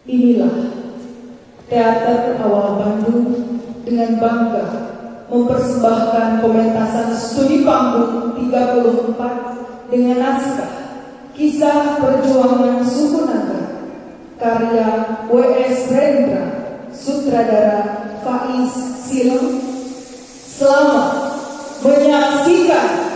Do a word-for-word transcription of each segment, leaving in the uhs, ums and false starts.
Inilah Teater Awal Bandung dengan bangga mempersembahkan pementasan studi panggung tiga puluh empat dengan naskah Kisah Perjuangan Suku Naga karya W S Rendra, sutradara Faiz Silem. Selamat menyaksikan.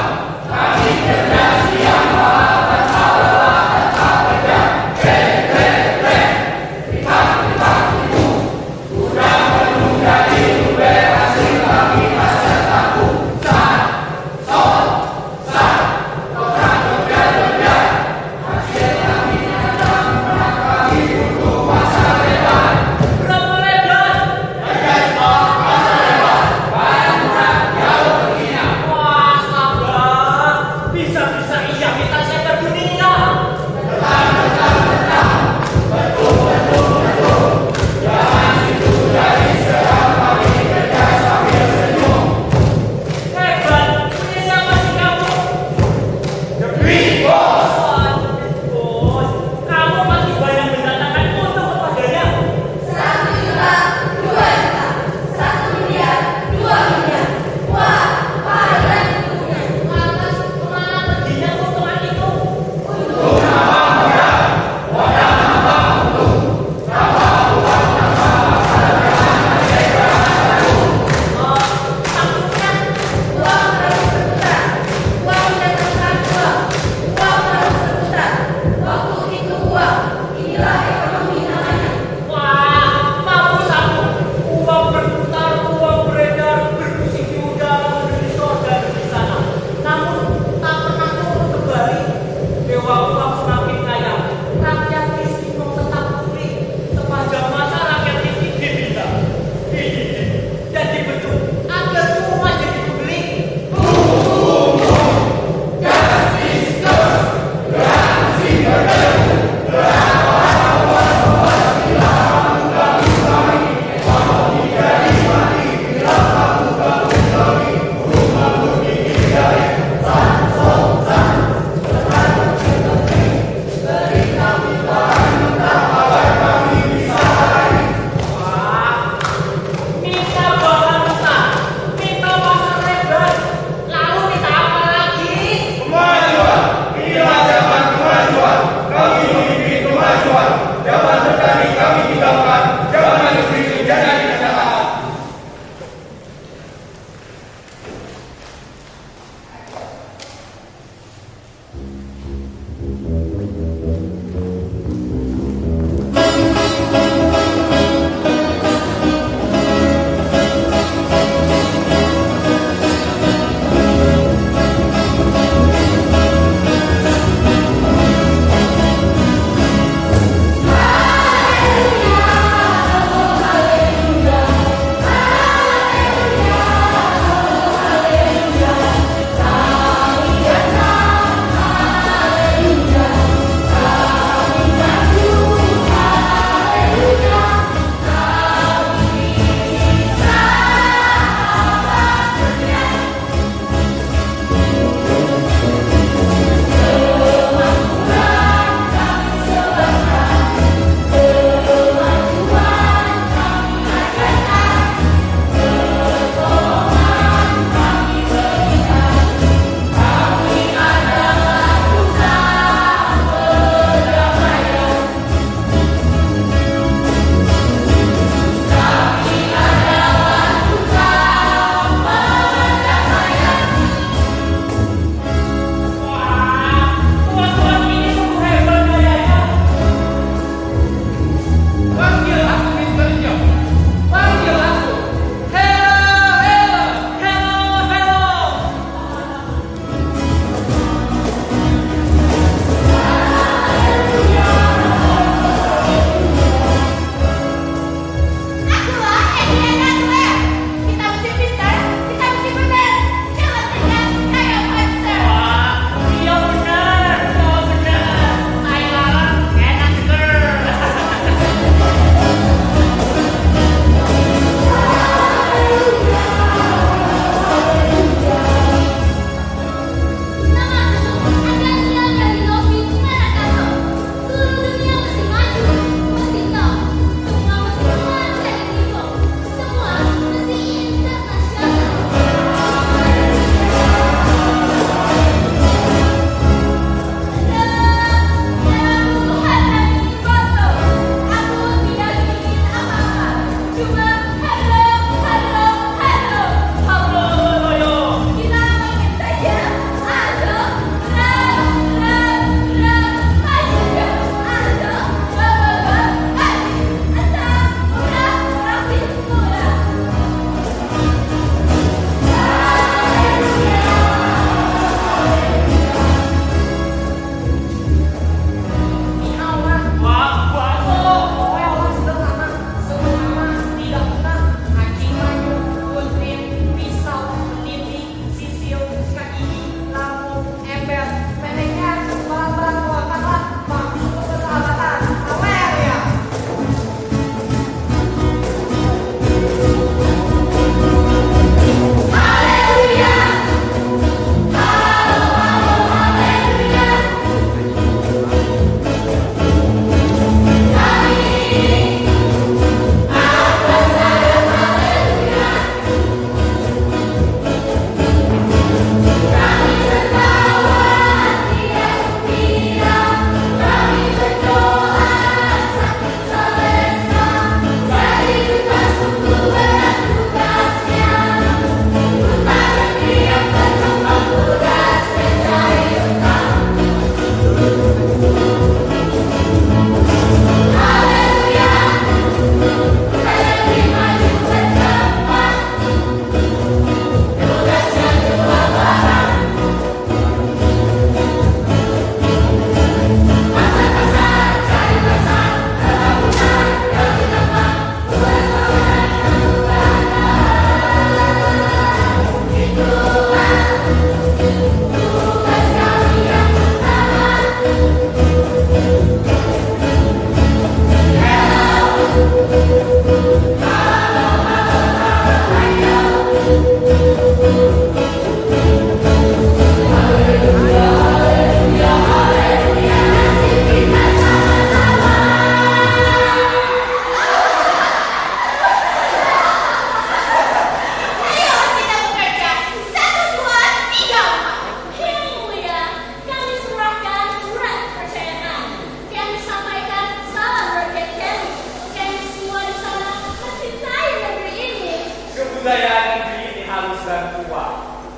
Hey!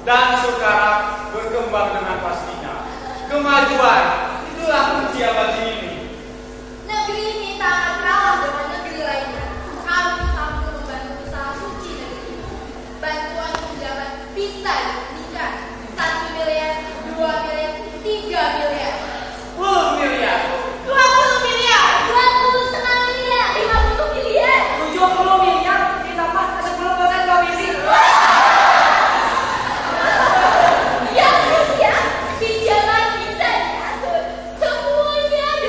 dan sekarang berkembang dengan pastinya. Kemajuan, itulah kunci abad ini. Negeri ini tak kalah dengan negeri lainnya. Kami sanggup membantu usaha suci negeri ini. Bantuan pinjaman bisa diberikan satu miliar, dua miliar, tiga miliar, sepuluh miliar, dua puluh miliar, dua puluh setengah miliar, lima puluh miliar, tujuh puluh miliar ditambah sepuluh persen komisi. yang ketiga pinjaman bisa diatur semuanya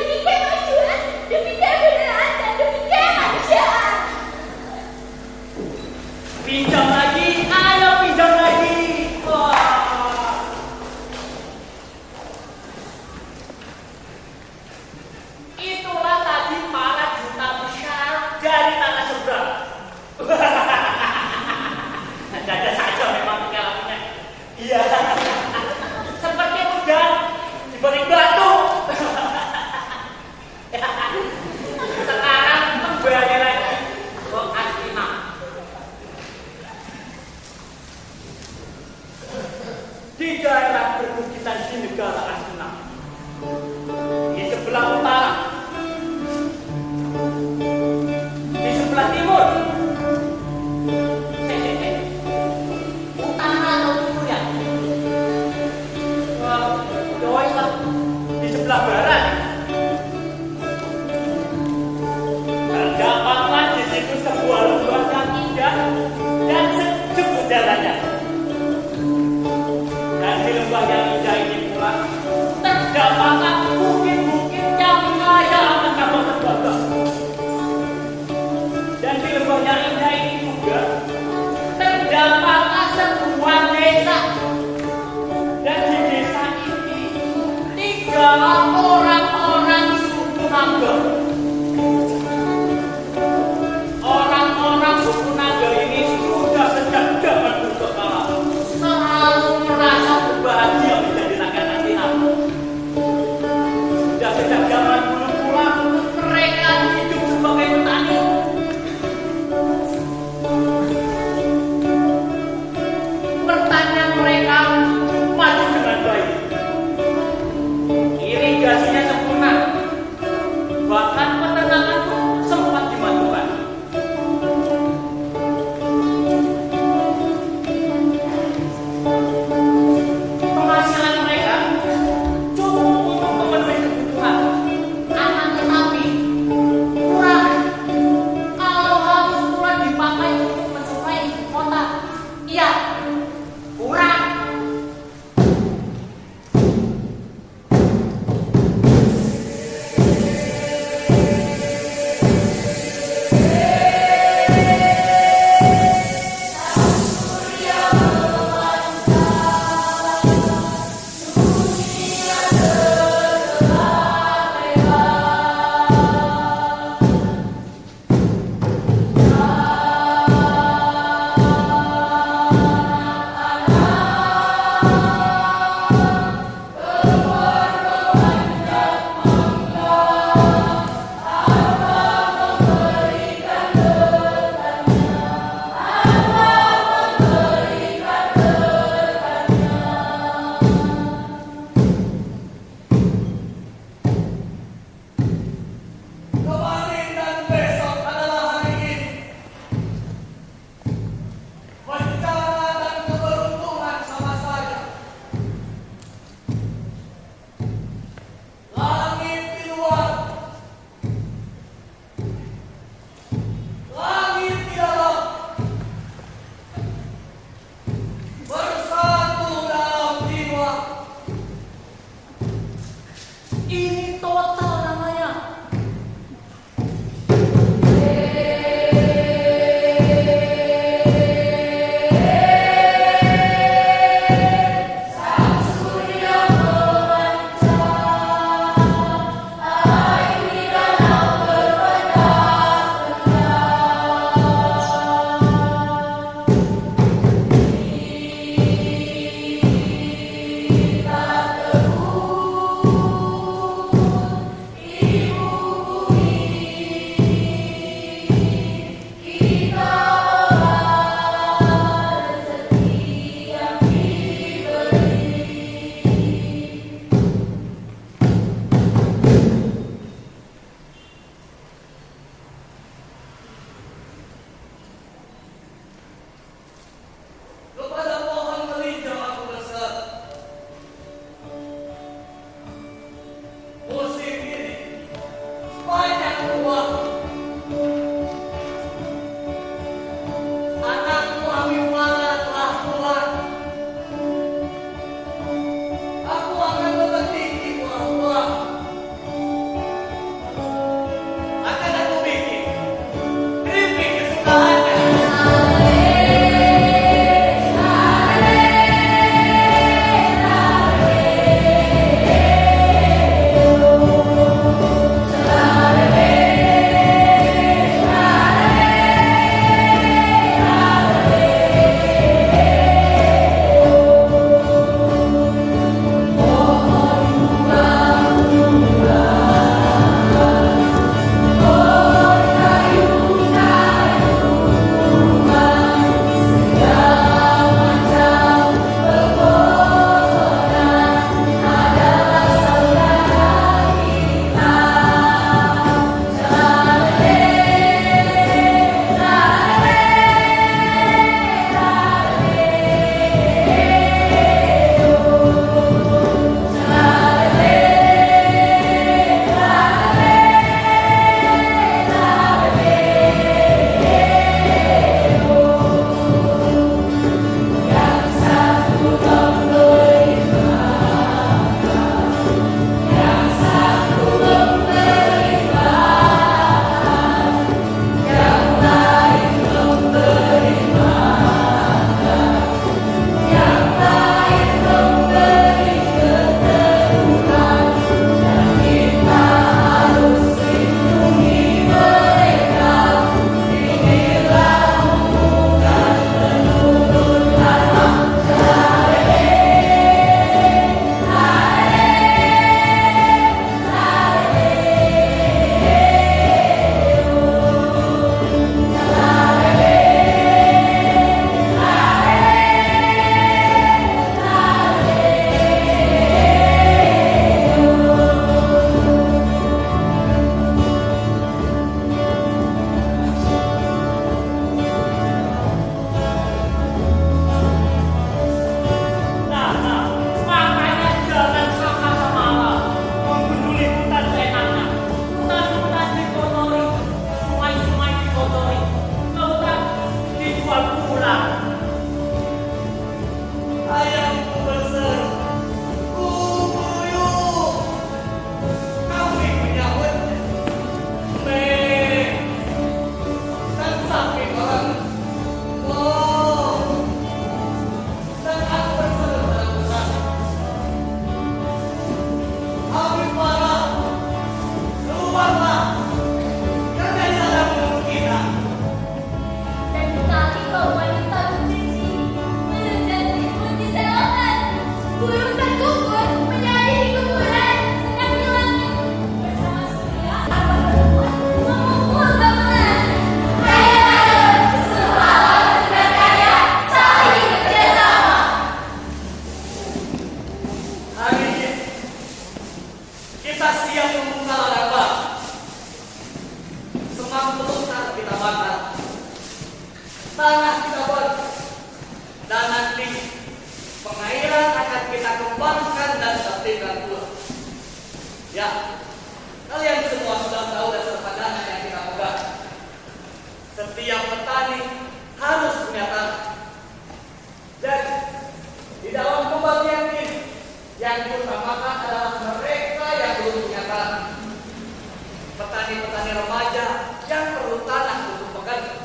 petani-petani remaja yang perlu tanah untuk bekerja.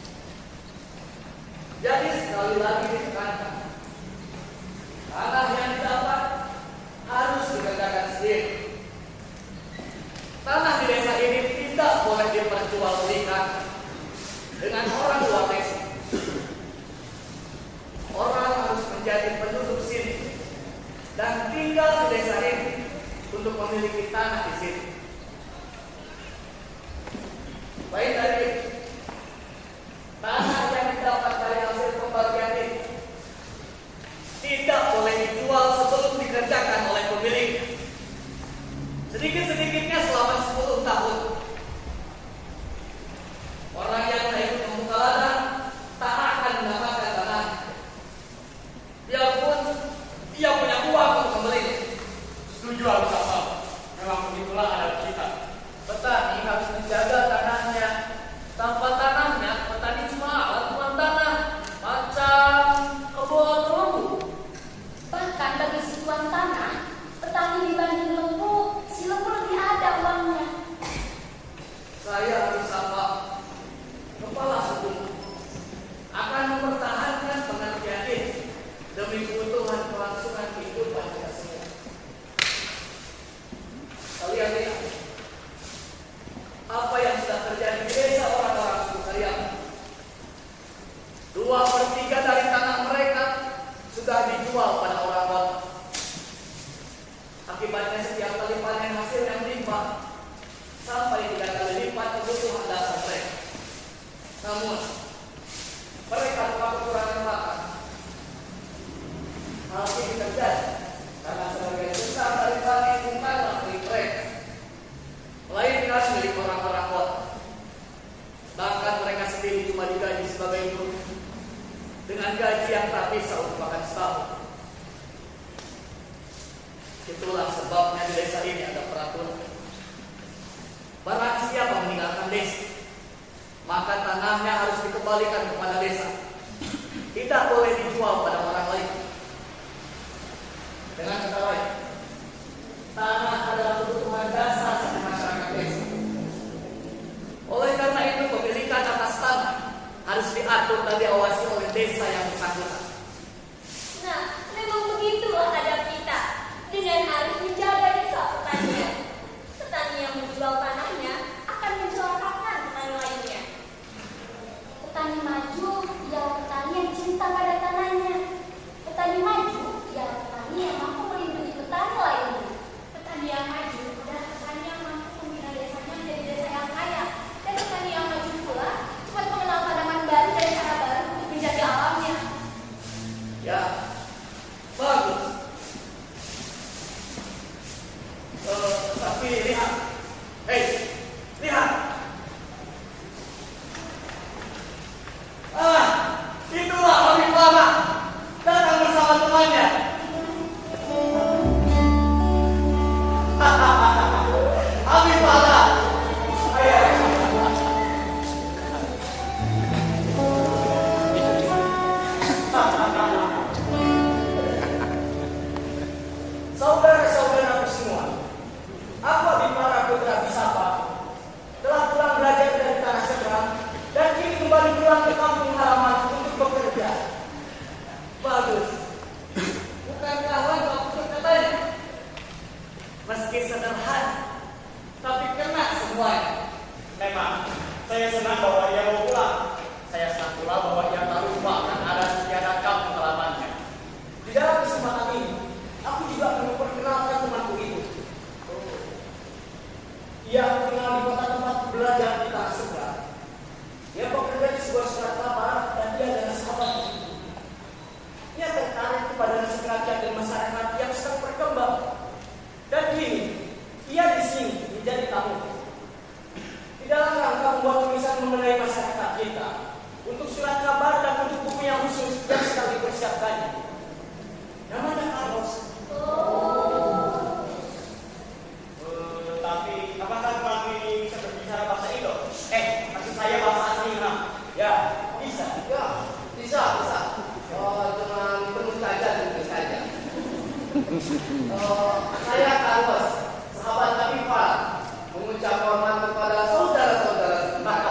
Jadi sekali lagi ditekankan, tanah yang didapat harus dikerjakan sendiri. Tanah di desa ini tidak boleh diperjualbelikan dengan orang luar desa. Orang harus menjadi penduduk sini dan tinggal di desa ini untuk memiliki tanah di sini. Baik dari tanah yang didapat dari hasil pembagian ini tidak boleh dijual sebelum dikerjakan oleh pemiliknya. Sedikit-sedikitnya selama sepuluh tahun. Orang yang tak ikut membuka ladang tak akan mendapatkan tanah. Biarpun dia punya uang untuk membeli. Setuju Al-Sabah. Memang begitulah adat kita. Petani harus menjaga tanahnya. Tanpa tanahnya, petani cuma alat tuan tanah, macam kebun lembu. Bahkan bagi si tuan tanah, petani dibanding lembu, si lembu lebih ada uangnya. Saya harus apa? Kepala suku akan mempertahankan pengertian ini demi kebutuhan kelangsungan kehidupan kita semua. Kalian lihat apa yang sudah terjadi di desa orang-orang suku Kariam. Dua per tiga dari tanah mereka sudah dijual pada orang kota. Akibatnya setiap kali panen hasil yang melimpah sampai tiga kali lipat kebutuhan dasar mereka. Namun mereka telah kekurangan makan. Hal ini terjadi karena sebagian besar dari panen bukanlah milik mereka, melainkan milik orang-orang kota. Bahkan mereka sendiri cuma digaji sebagai buruh dengan gaji yang tak bisa untuk makan setahun. Itulah sebabnya di desa ini ada peraturan. Barang siapa meninggalkan desa, maka tanahnya harus dikembalikan kepada desa. Tidak boleh dijual pada orang lain. Dengan kata lain, tanah adalah kebutuhan dasar bagi masyarakat desa. Oleh karena itu, pemilikan atas tanah harus diatur dan diawasi oleh desa yang bersangkutan. Nah, memang begitulah adab kita. Dengan harus menjaga desa petaninya. Petani yang menjual tanahnya akan mencelakakan petani lainnya. Petani maju ialah petani yang cinta pada tanahnya. Petani maju ialah petani yang mampu melindungi petani lainnya. Petani yang maju adalah petani yang mampu membina desanya menjadi desa yang kaya. Dan petani yang maju pula cepat mengenal tanaman baru dan cara baru untuk menjaga alamnya. Ya, bagus. Uh, tapi lihat, hei, lihat. Ah, itulah Habib Lama datang bersama temannya. Habib Lama, ayo. Saudara-saudaraku semua, aku Habib Lama Putra Bisapa telah pulang belajar dari tanah seberang dan kini kembali pulang ke kampung halaman untuk bekerja. Bagus. Bukankah lagu aku berkatanya? Meski sederhana, tapi kena semuanya. Memang, saya senang bahwa ia mau pulang. Saya senang pula bahwa ia tak lupa akan ada istiadat kampung halamannya. Di dalam kesempatan ini, aku juga akan memperkenalkan temanku itu. Ia aku kenal di kota tempat belajar di tanah seberang. Dia bekerja di sebuah surat kabar dan dia adalah sahabatku. Ia tertarik kepada nasib rakyat dan masyarakat yang sedang berkembang. Dan kini, ia di sini menjadi tamu. Di dalam rangka membuat tulisan mengenai masyarakat kita, untuk surat kabar dan untuk buku yang khusus yang sedang dipersiapkannya. Namanya Carlos. Oh. Uh, tapi apakah teman ini bisa berbicara bahasa Indo? Eh, maksud saya bahasa asli, Mam. Ya, bisa. Ya, bisa, bisa. Oh, dengan penuh saja, tentu saja. Oh, saya Carlos, sahabat Habib Lama, mengucapkan hormat kepada saudara-saudara.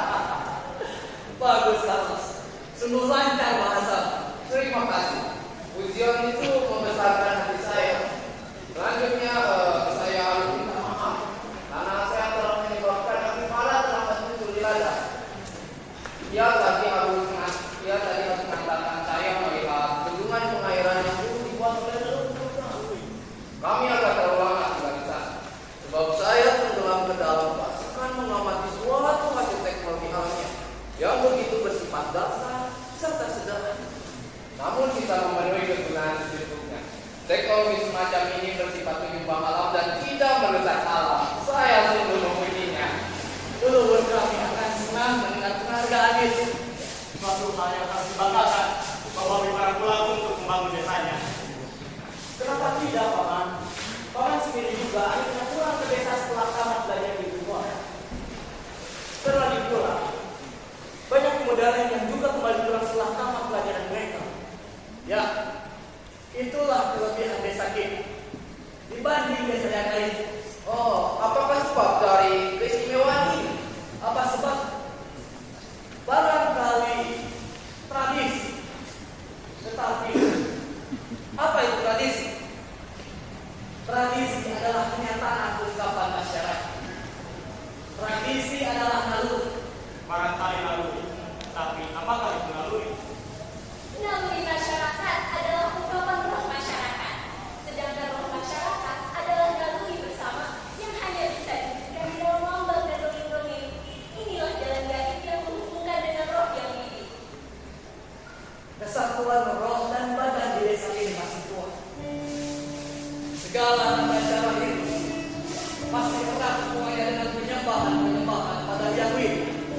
Bagus, Carlos. Sungguh lancar bahasa. Terima kasih. Pujian itu membesarkan hati saya. Selanjutnya uh, saya harus minta maaf karena saya telah menyebabkan Abi malah terlambat muncul di ladang. Dia tadi harus dia tadi harus mengatakan saya melihat bendungan pengairan yang dulu dibuat oleh leluhur. Kami agak terlalu lama tinggal di sana. Sebab saya tenggelam ke dalam pasukan mengamati suatu hasil teknologi alamnya yang begitu bersifat dasar serta sederhana, namun bisa memenuhi kegunaan sejujurnya. Teknologi semacam ini bersifat menyumbang alam dan tidak merusak alam. Saya sungguh memujinya. Leluhur kami akan senang mendengar penghargaan itu. Suatu hal yang harus dibanggakan bahwa para pulang untuk membangun desanya. Kenapa tidak, Paman? Paman sendiri juga akhirnya pulang ke desa setelah tamat belajar di rumah. Terlebih pula, banyak pemuda lain yang juga kembali pulang setelah tamat pelajaran mereka. Ya, itulah kelebihan desa kita dibanding desa yang lain. Oh, apakah sebab dari keistimewaan ini? Apa sebab? Barangkali tradisi. Tetapi apa itu tradisi? Tradisi adalah kenyataan ungkapan masyarakat. Tradisi adalah naluri. Barangkali naluri, tapi apakah itu naluri? Naluri masyarakat adalah ungkapan roh masyarakat, sedangkan roh masyarakat adalah naluri bersama yang hanya bisa diwujudkan di dalam lambang dan dongeng-dongeng. Inilah jalan gaib yang menghubungkan dengan roh yang hidup. Kesatuan roh dan badan di desa ini masih kuat. Segala acara ini pasti erat hubungannya dengan penyembahan-penyembahan pada Yahweh.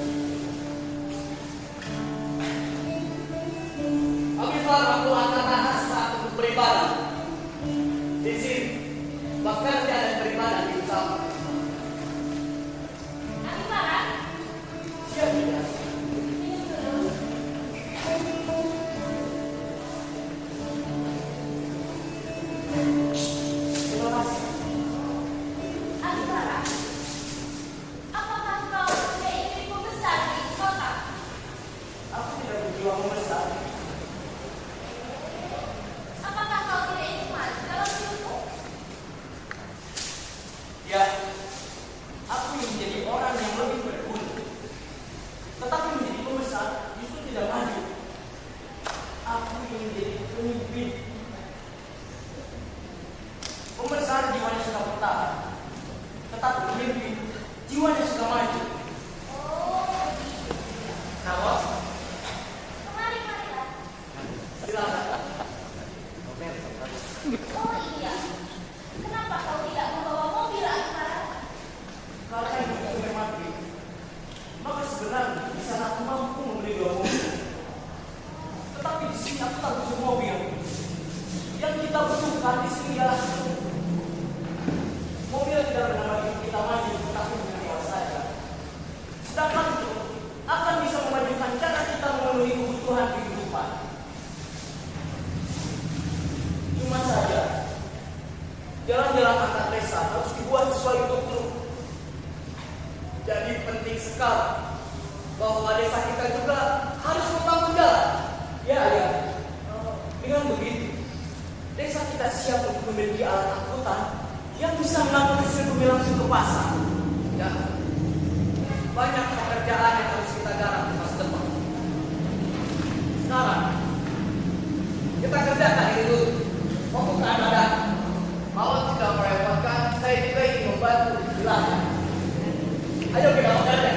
Abi Farah menggunakan hasta untuk beribadah di sini, bahkan dia ada beribadah di utama. Abi Farah, Siapa dia? minum dulu. Terima kasih. Abi Farah, apakah kau tidak ingin membesar di kota? Aku tidak berjiwa membesar. Apakah kau tidak ingin maju dalam hidupmu? Ya, aku ingin menjadi orang yang lebih berguna. Tetapi menjadi pembesar justru tidak maju. Aku ingin menjadi pemimpin. Pembesar jiwanya sudah bertahan, tetapi pemimpin jiwanya sudah maju. Oh, Kenapa? kemari, marilah. Silakan. Oh iya, kenapa kau tidak membawa mobil, Abi Farah? Kalau saya ingin mati, maka sebenarnya di sana aku mampu membeli dua mobil. Tetapi di sini aku tak butuh mobil. Yang kita butuhkan di sini adalah mobil tidak bernama kita maju, tetapi menyewa saja. Sedangkan itu akan bisa memajukan cara kita memenuhi kebutuhan kehidupan. Cuma saja, jalan-jalan antar desa harus dibuat sesuai untuk grup. Jadi penting sekali bahwa desa kita juga harus membangun jalan. Ya, ya. Dengan begitu, desa kita siap untuk memiliki alat angkutan yang bisa mengangkut hasil bumi langsung ke pasar. Ya, banyak pekerjaan yang harus kita garap di masa depan. Sekarang, kita kerjakan ini dulu. Pembukaan ada. Kalau tidak merepotkan, saya juga ingin membantu. Silakan. Ayo kita bekerja.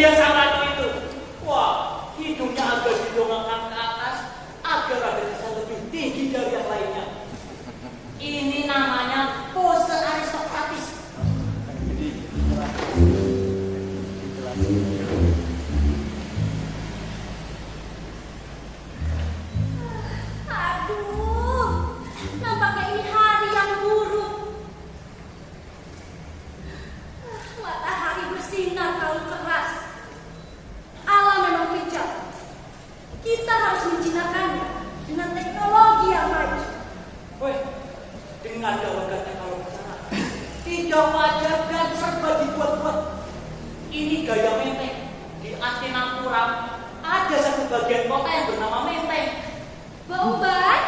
Kemudian sang ratu itu, wah, hidungnya agak didongakkan ke atas agar ada kesan lebih tinggi dari yang lainnya. Ini namanya pose aristokratis. Aduh, nampaknya ini hari yang buruk. Matahari bersinar terlalu keras. Alam memang kejam. Kita harus menjinakkannya dengan teknologi yang maju. Weh, dengan gawat teknologi sana, tidak wajar dan serba dibuat-buat. Ini gaya menteng. Di Hastinapura ada satu bagian kota yang bernama Menteng. Bombat?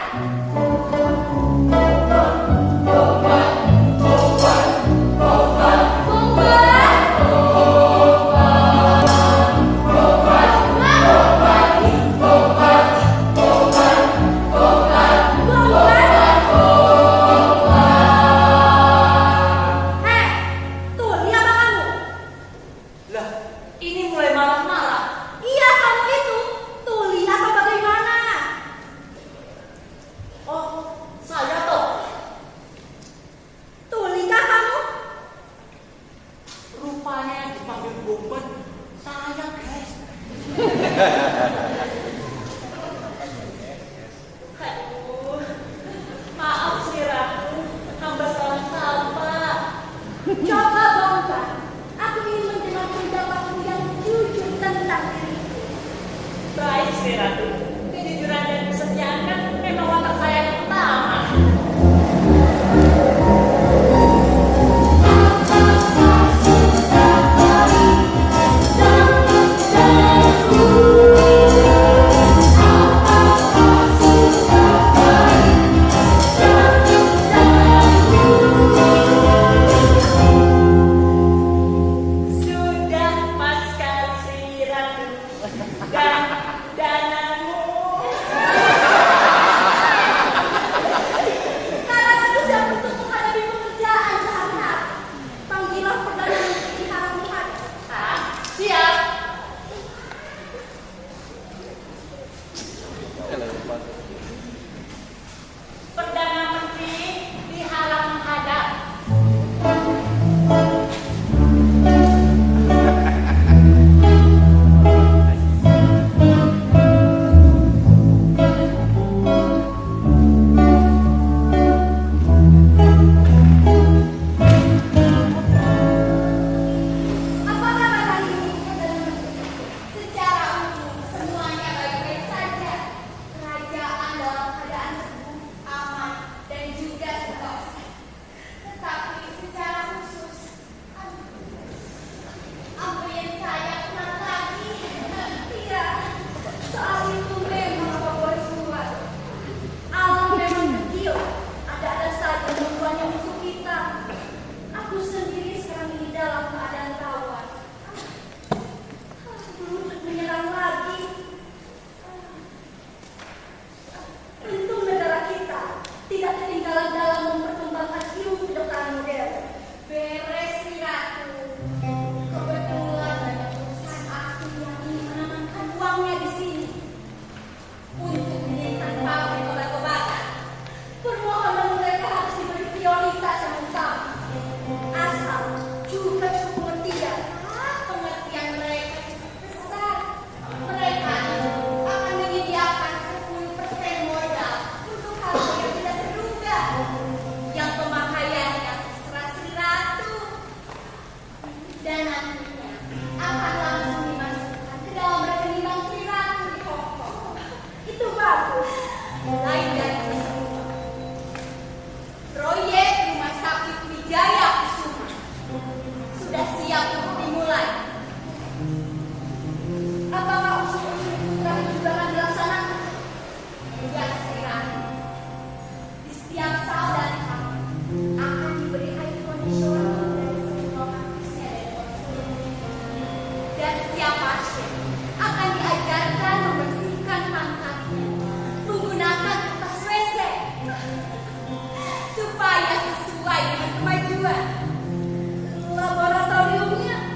Supaya sesuai dengan kemajuan laboratoriumnya.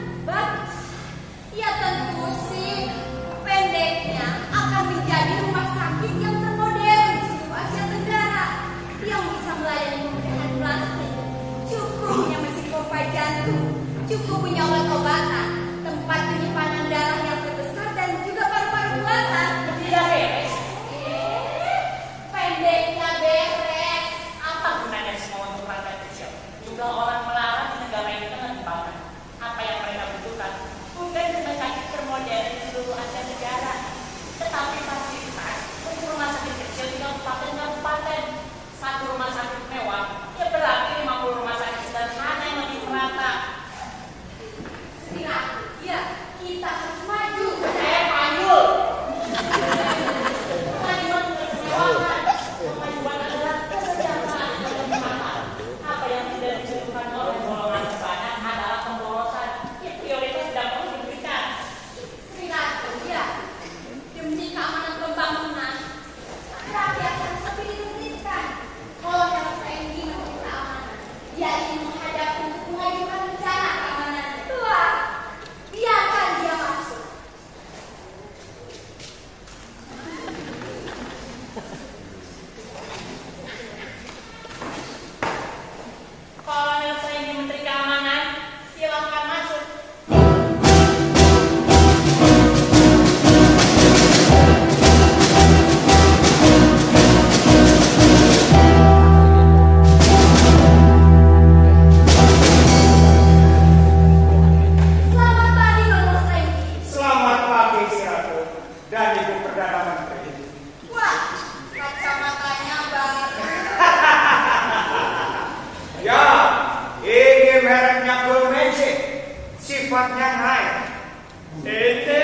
sifatnya naik. Ente.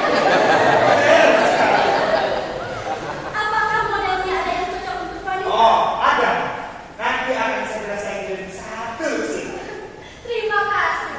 Apakah modelnya ada yang cocok untuk wanita? Oh, ada. Nanti akan segera saya kirim satu sih. Terima kasih.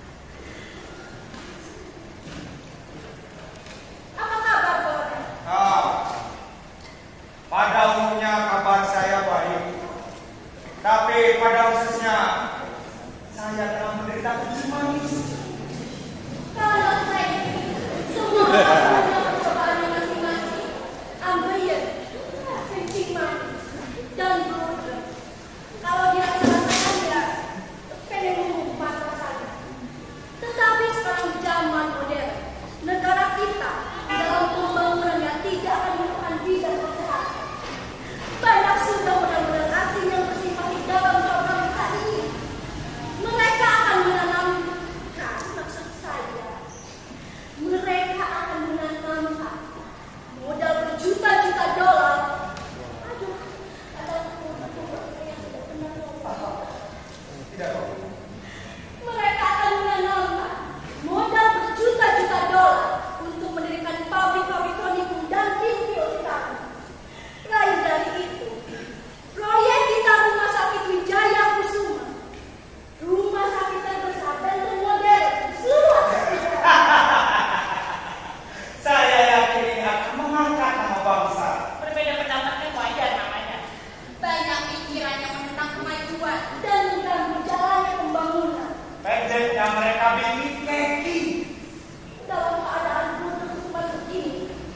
Apa kabar, Bora? Nah, pada umumnya kabar saya baik. Tapi pada khususnya saya telah menderita kencing manis. Kalau saya, semua orang punya percobaannya masing-masing. Ambil, kencing manis, dan bodoh. Kalau dirasakan ya, pengen mengumpat rasanya. Tetapi sekarang zaman modern, negara kita dalam pembangunan yang tidak akan menemukan bidang kesehatan. Banyak sudah modal-modal asing yang bersimpati dalam program ini. Mereka akan menanamkan, maksud saya, mereka akan menanamkan modal berjuta-juta dolar. Aduh, ada saya yang tidak pernah lupa. Tidak kok. Mereka akan menanamkan modal berjuta-juta dolar untuk mendirikan pabrik-pabrik konikum dan kimpil kami. Lain dari itu, proyek kita Rumah Sakit Wijaya Kusuma, rumah sakit terbesar dan termodern di seluruh Asia. Saya yakin ini akan mengangkat nama bangsa. Berbeda pendapatnya wajar namanya. Banyak pikiran yang menentang kemajuan dan mengganggu jalannya pembangunan. Pendeknya mereka bikin keki. Dalam keadaan bodoh seperti ini,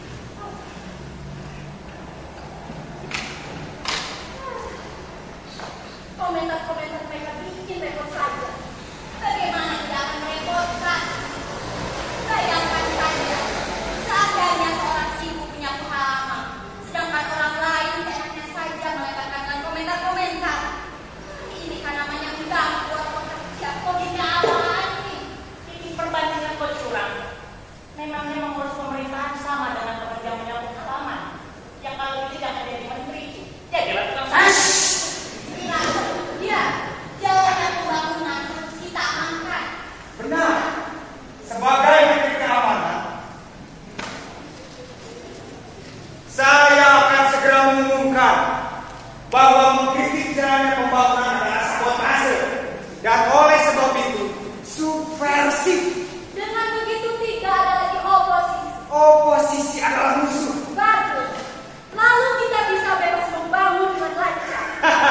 komentar-komentar mereka bikin repot saja. Bagaimana tidak akan merepotkan? Bayangkan saja, seandainya seorang ibu punya pengalaman, sedangkan orang lain seenaknya saja melebarkan dengan komentar-komentar. Ini kan namanya mengganggu buat pekerja. Kok gini apaan nih? Ini perbandingan kok curang. Memangnya mengurus pemerintahan sama dengan pekerja menyambut halaman. Yang kalau tidak akan jadi menteri, jadilah tukang sampah. Bilang, ya, jalannya pembangunan harus kita amankan. Benar. Sebagai menteri keamanan, saya akan segera mengumumkan bahwa mengkritik jalannya pembangunan adalah sabotase dan oleh sebab itu subversif. Dengan begitu tidak ada lagi oposisi. Oposisi adalah musuh. Bagus. Lalu kita bisa bebas membangun dengan lancar.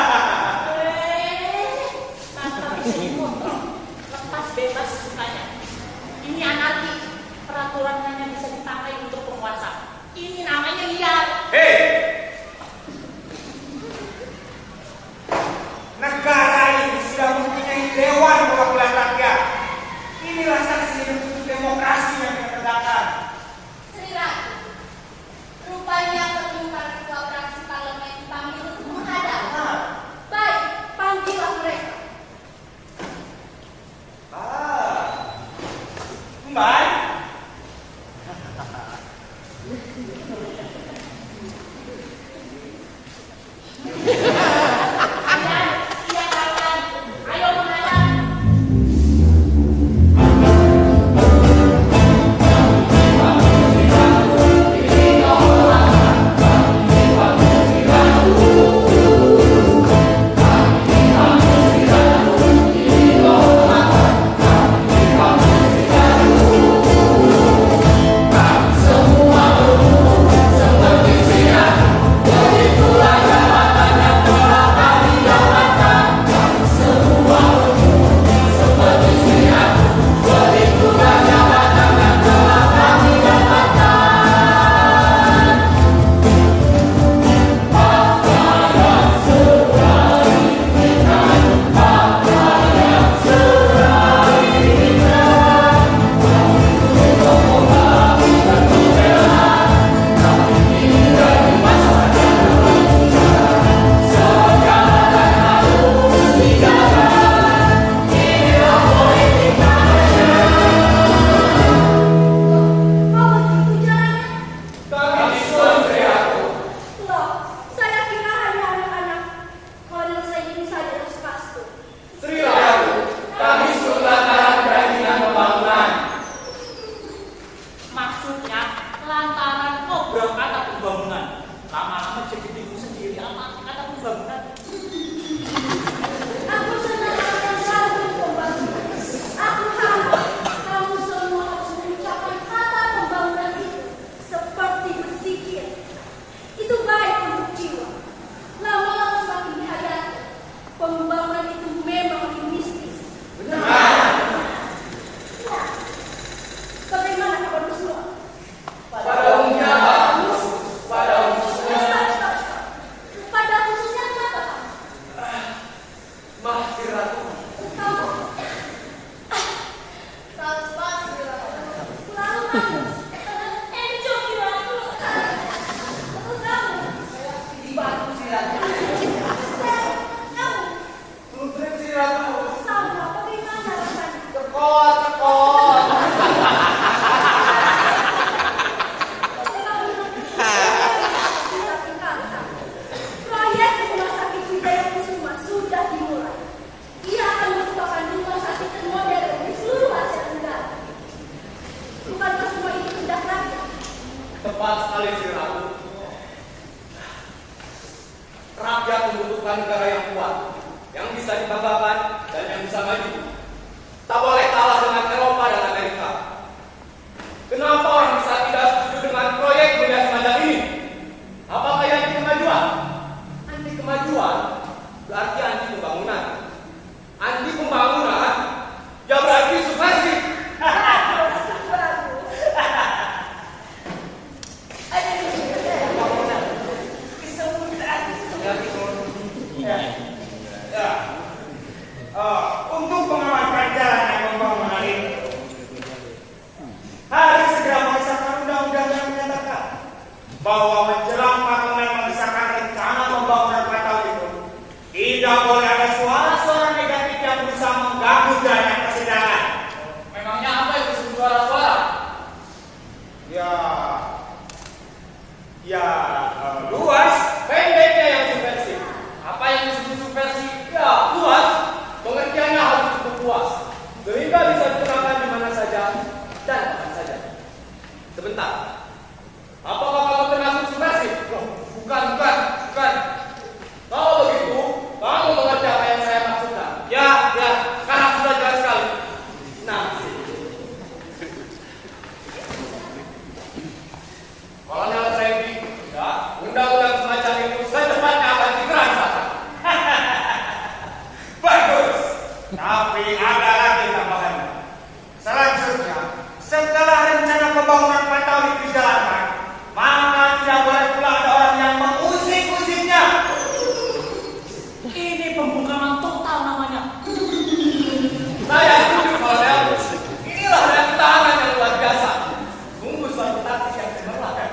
Eh, tanpa bisa dikontrol, lepas bebas sukanya. Ini anarki. Peraturan hanya bisa dipakai untuk penguasa. Ini namanya liar. Hei, negara ini sudah mempunyai dewan perwakilan rakyat. Inilah saksi untuk demokrasi yang kita tegakkan. Sri Ratu, rupanya perlukan ketua fraksi parlemen dipanggil untuk menghadap. Nah, Baik, panggillah mereka. ah, Mbak. Iya, kawan. Ayo menghadap. Thank Tepat sekali Sri Ratu. Rakyat membutuhkan negara yang kuat, yang bisa dibanggakan dan yang bisa maju. Tak boleh kalah dengan Eropa dan Amerika. Kenapa orang bisa tidak setuju dengan proyek mulia semacam ini? Apakah yang anti kemajuan? Anti kemajuan berarti anti pembangunan. Anti pembangunan ya berarti subversi. Ya. Ya. Uh, untuk mengamankan jalan yang pembangunan ini, harus segera mengesahkan undang-undang yang menyatakan bahwa menjelang parlemen mengesahkan rencana pembangunan empat tahun itu, tidak boleh ada suara-suara negatif yang berusaha mengganggu jalannya persidangan. Memangnya apa itu suara-suara? Ya, ya uh, luas. Pendeknya yang subversi. Apa yang disebut subversi? Ya, luas. Pengertiannya harus cukup luas, sehingga bisa diterapkan di mana saja dan kapan saja. Sebentar. Apakah kamu termasuk subversi? Loh, bukan, bukan, bukan. Kalau begitu, kamu mengerti apa yang saya maksudkan. Ya, ya, sekarang sudah jelas sekali. Nah, Kolonel Trendy, ya, undang-undang semacam itu secepatnya akan dikerahkan. Bagus, tapi ada lagi tambahannya. Selanjutnya, setelah rencana pembangunan empat tahun itu dijalankan, maka tidak boleh pula ada orang yang mengusik-usiknya. Ini pembungkaman total namanya. Saya setuju, Kolonel. Inilah yang ketahanan yang luar biasa. Sungguh suatu taktik yang cemerlang.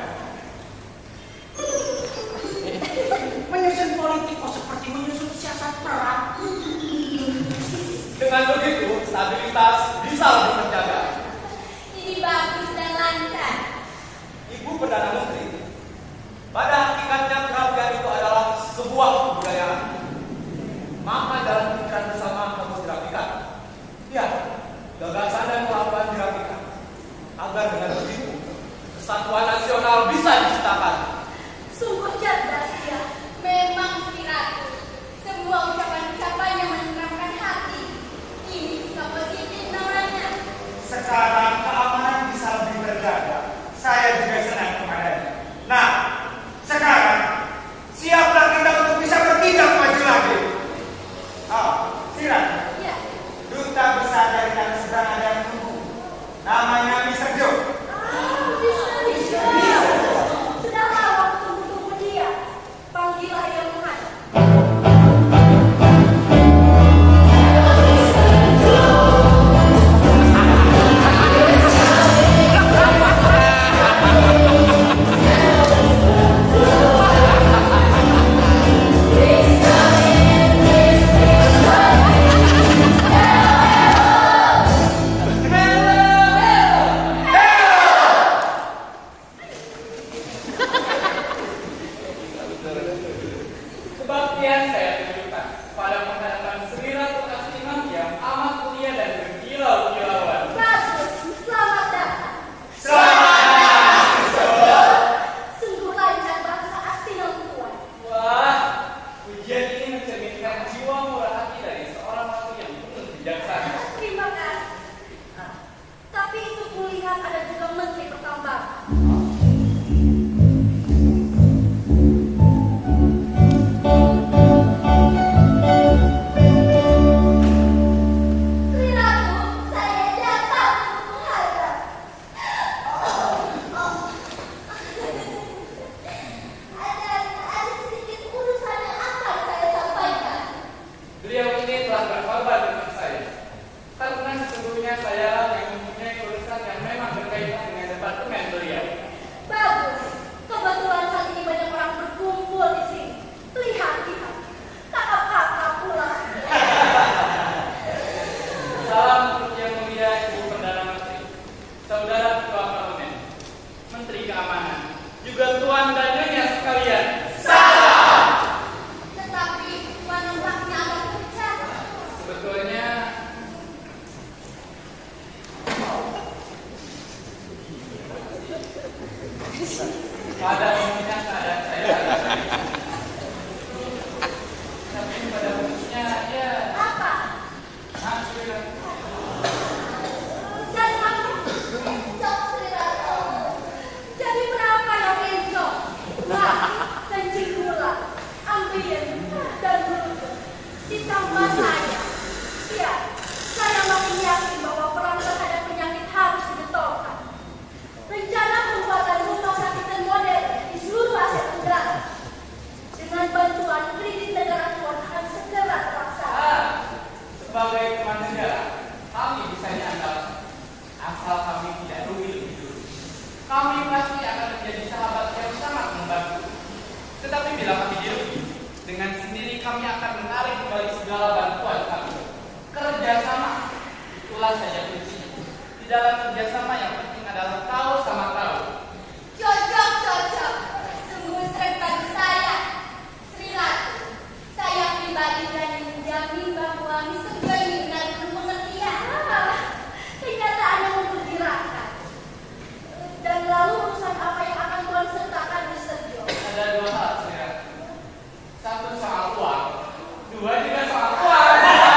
Menyusun politik kok seperti menyusun siasat perang. Dengan begitu, stabilitas bisa lebih terjaga. Ini bagus dan lancar. Ibu Perdana Menteri, pada hakikatnya kerapian itu adalah sebuah kebudayaan. Maka dalam pikiran bersama harus dirapikan. Ya, gagasan dan kelakuan dirapikan. Agar dengan begitu, kesatuan nasional bisa diciptakan. Sungguh cerdas ya. Memang Sri Ratu. Semua ucapan-ucapannya menenangkan hati. Ini suka positif namanya. Sekarang keamanan bisa lebih terjaga. Saya juga senang kepadanya. Nah, sekarang siaplah kita untuk bisa bertindak maju lagi. Oh, Sirat. Ya. Duta besar dari tanah seberang ada yang menunggu. Namanya mister Joe. Ah, bisa, bisa. Sudahlah waktu tunggu dia. Panggillah yang menghadap. Kebaktian saya tunjukkan pada menghadapkan Sri Ratu Astinam yang amat mulia dan berkilau-kilauan. Bagus. Selamat datang. Sungguh lancar bahasa asing yang kuat. Wah, ujian ini mencerminkan jiwa murah hati dari seorang ratu yang penuh bijaksana. Terima kasih. Tapi itu kulihat ada juga menteri pertambangan. Sri Ratu, saya datang untuk menghadap. Ada ada sedikit urusan yang akan saya sampaikan. Beliau ini telah berkorban dengan saya. Karena sesungguhnya saya yang mempunyai urusan yang memang berkaitan Pada umumnya keadaan saya tapi pada khususnya ya Apa? hasil Dan kamu? Cok Srirato. Jadi berapa ya Benjo? Nah, kencing gula, ambil, dan berutut. Ditambah saya. Iya, saya makin yakin bahwa perang terhadap penyakit harus digetolkan. Rencana pembuatan rumah sakit dan modern di seluruh Asia Tenggara dengan bantuan kredit negara tuan akan segera terlaksana. ah, sebagai teman negara kami bisa diandalkan asal kami tidak rugi lebih dulu. Kami pasti akan menjadi sahabat yang sangat membantu. Tetapi bila kami dirugi, dengan sendiri kami akan menarik kembali segala bantuan kami. Kerjasama, itulah saja kuncinya. Di dalam kerjasama yang penting adalah tahu sama tahu. Cocok, cocok. Sungguh sering bagi saya. Srirato, saya pribadi berani menjamin bahwa misalnya ini benar penuh pengertian. Kenyataannya mengembirakan. Dan lalu urusan apa yang akan Tuhan sertakan di Sergio? Ada dua hal, ya. Satu soal uang, dua juga soal uang.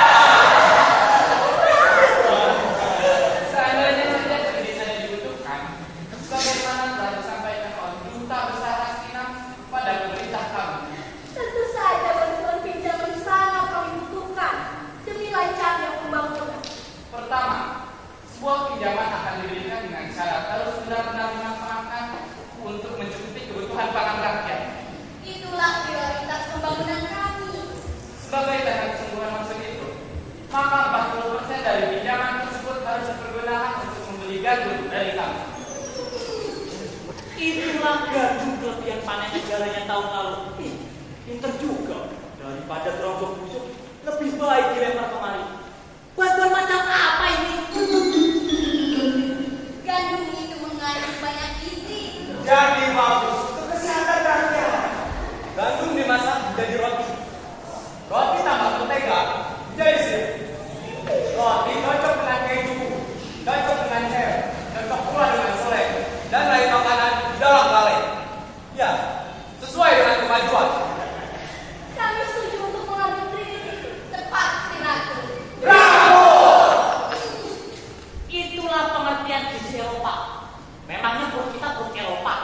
Seandainya saja kredit saya dibutuhkan, sebagaimana telah disampaikan oleh Duta Besar Hastina pada pemerintah kami. Tentu saja bantuan pinjaman sangat kami butuhkan demi lancarnya pembangunan. Pertama, sebuah pinjaman akan diberikan dengan syarat harus benar-benar dimanfaatkan untuk mencukupi kebutuhan pangan rakyat. Itulah prioritas pembangunan kami. Sebagai tanda kesungguhan maksud itu, maka empat puluh persen dari pinjaman tersebut harus dipergunakan untuk membeli gandum dari kami. Itulah gandum kelebihan panen negaranya tahun lalu. Ih, pinter juga. Daripada teronggok busuk, lebih baik dilempar kemari. Bantuan macam apa ini? Gandum itu mengandung banyak gizi. Jadi bagus untuk kesehatan rakyat. Gandum dimasak menjadi roti. Roti tambah mentega jadi sih. Roti cocok dengan keju, cocok dengan jam, cocok pula dengan selai dan lain makanan di dalam kaleng. Ya, sesuai dengan kemajuan. Kami setuju untuk mengambil kredit itu. Tepat, Srirato. Bravo! Itulah pengertian gizi Eropa. Memangnya perut kita perut Eropa.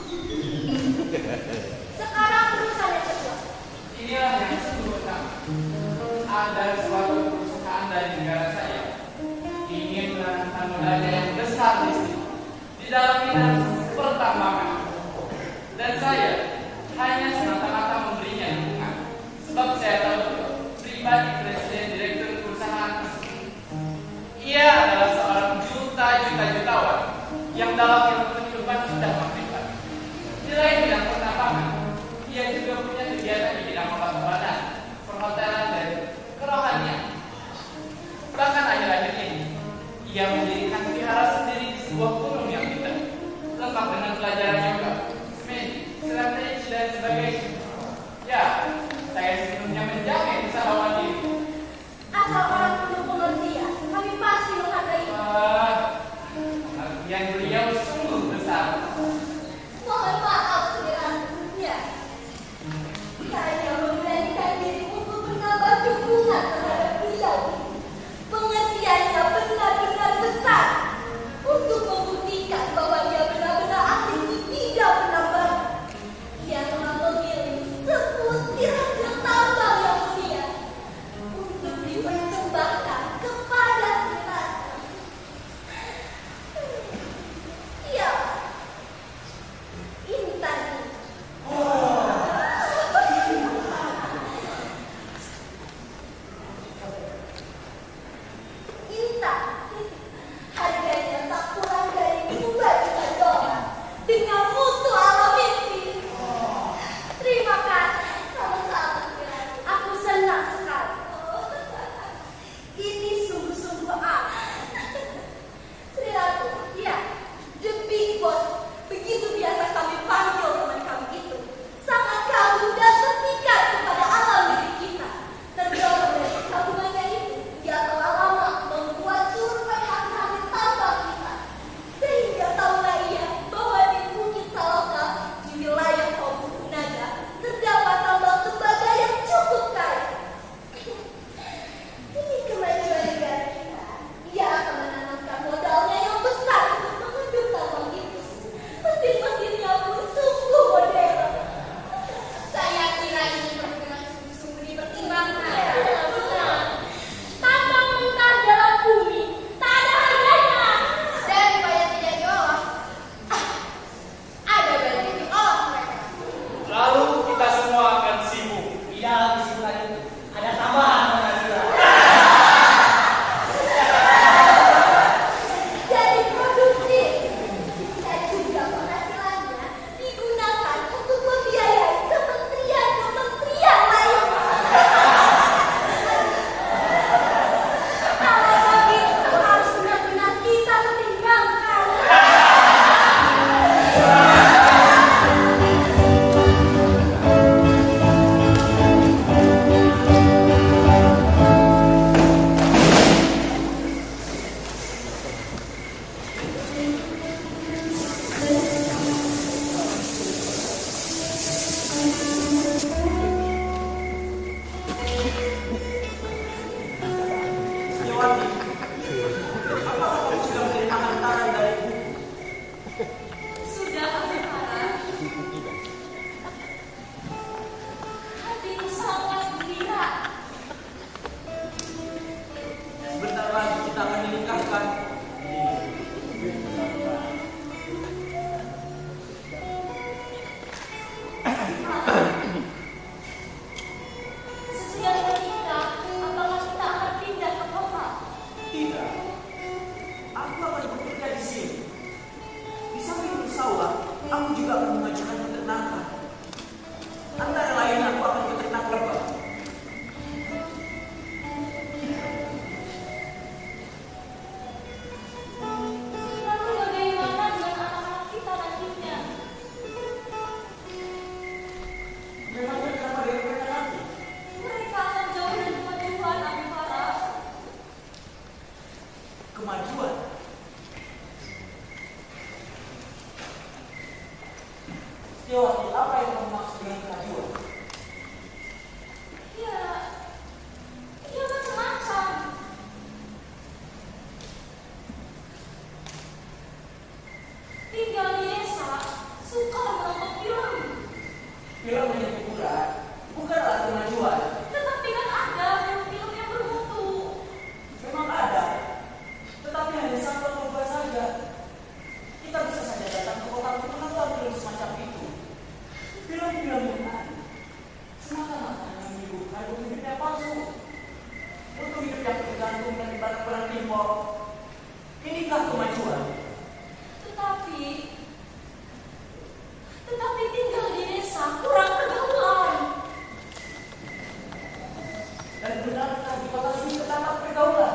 Sekarang urusan yang kedua. Inilah yang sesungguhnya ada suatu perusahaan dari negara saya ingin menanamkan modalnya yang besar di sini di dalam bidang pertambangan, dan saya hanya semata-mata memberinya dukungan sebab saya tahu pribadi presiden direktur perusahaan tersebut. Ia adalah seorang juta-juta jutawan yang dalam ilmu kehidupan sudah maksimal. Di lain bidang pertambangan, ia juga punya kegiatan di bidang obat-obatan, perhotelan, dan kerohanian. Bahkan akhir-akhir ini, ia mendirikan vihara sendiri di sebuah gunung yang indah, lengkap dengan pelajaran yoga, semedi, strategi, dan sebagainya. Ya, saya sebelumnya menjamin usahawan diri. Asal orang penuh pengertian, kami pasti menghargai. Wah, pengertian beliau sungguh besar. Mohon maaf, Srirato. Ya. Saya memberanikan diri untuk menambah dukungan terhadap beliau. Pengertiannya benar-benar besar untuk membuktikan bahwa dia benar-benar ahli dunia. Setiawati, apa yang kamu maksud dengan kemajuan? Ya, ya macam-macam. Tinggal di desa, suka menonton film. Film menjadi hiburan, bukanlah kemajuan. Tetapi kan ada film-film yang bermutu. Memang ada, tetapi hanya satu atau dua saja. Kita bisa saja datang ke kota untuk menonton film semacam itu. Film-film yang lain semata-mata yang menyuguhkan untuk hidup yang palsu, untuk hidup yang tergantung dari barang-barang impor. Inikah kemajuan? Tetapi, tetapi tinggal di desa kurang pergaulan. Dan benarkah di kota ini terdapat pergaulan?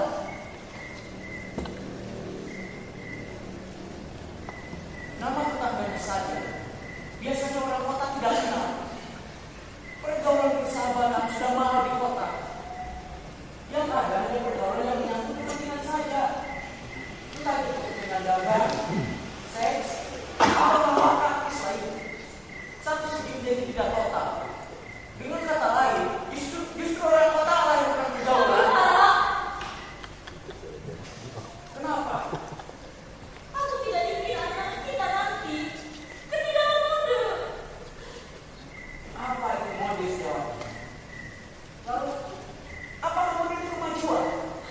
Nama tetangganya saja, biasanya orang kota tidak kenal. Pergaulan persahabatan sudah mahal di kota. Yang ada hanya pergaulan yang menyangkut kepentingan saja. Entah itu kepentingan dagang, seks, atau hal praktis lain. Satu segi menjadi tidak total. Dengan kata lain, justru, justru orang kota lah yang kurang pergaulan. Kenapa? Aku tidak ingin anak kita nanti ketinggalan mode. Apa itu mode Setiawati? Lalu, apakah mode itu kemajuan?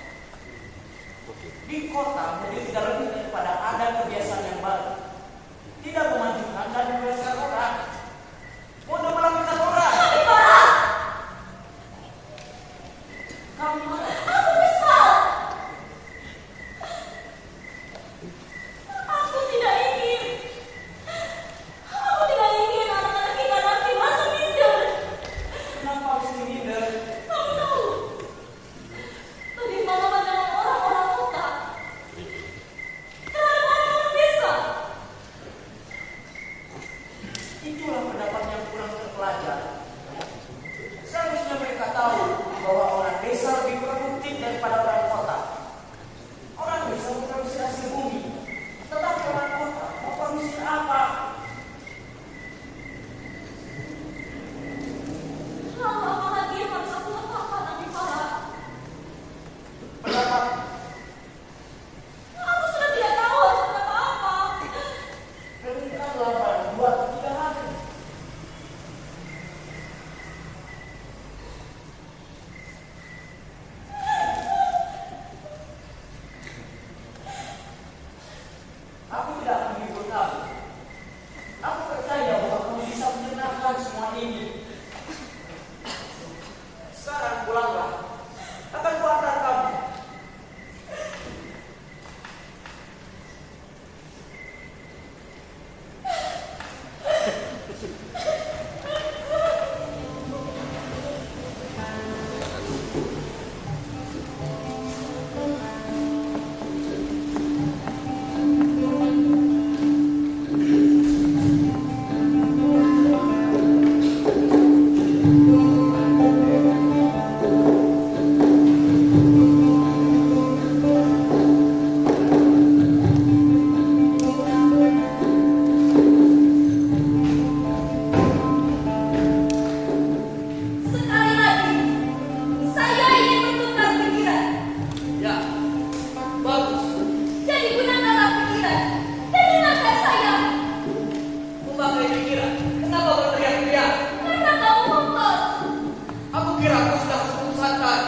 Di kota, mode tidak lebih daripada ada kebiasaan yang baru. Tidak memajukan dan membebaskan orang. Mode melakukan orang. Tapi Pak, Kamu mana? aku kesal. Aku tidak ingin. Aku tidak ingin anak-anak kita nanti merasa minder. Kenapa harus minder? Kamu tahu bagaimana pandangan orang-orang kota terhadap orang-orang desa? Itulah pendapat yang kurang terpelajar. Seharusnya mereka tahu bahwa orang desa lebih produktif daripada orang kota. Orang desa memproduksi hasil bumi, tetapi orang kota memproduksi apa? Lalu apalagi yang harus aku lakukan, Abi Farah? Pendapat Aku sudah tidak tahu harus berkata apa. berikanlah pada dua atau tiga hari. Aku tidak akan menghibur kamu. Aku percaya bahwa kamu bisa menyenangkan semua ini. Sekarang pulanglah. Akan kuantar kamu. Sekali lagi, saya ingin bertukar pikiran. Ya, bagus. Jadi gunakanlah pikiran dan dengarkan saya. Memakai pikiran. Kenapa berteriak-teriak? Karena kamu ngotot. Aku kira aku sudah cukup santai.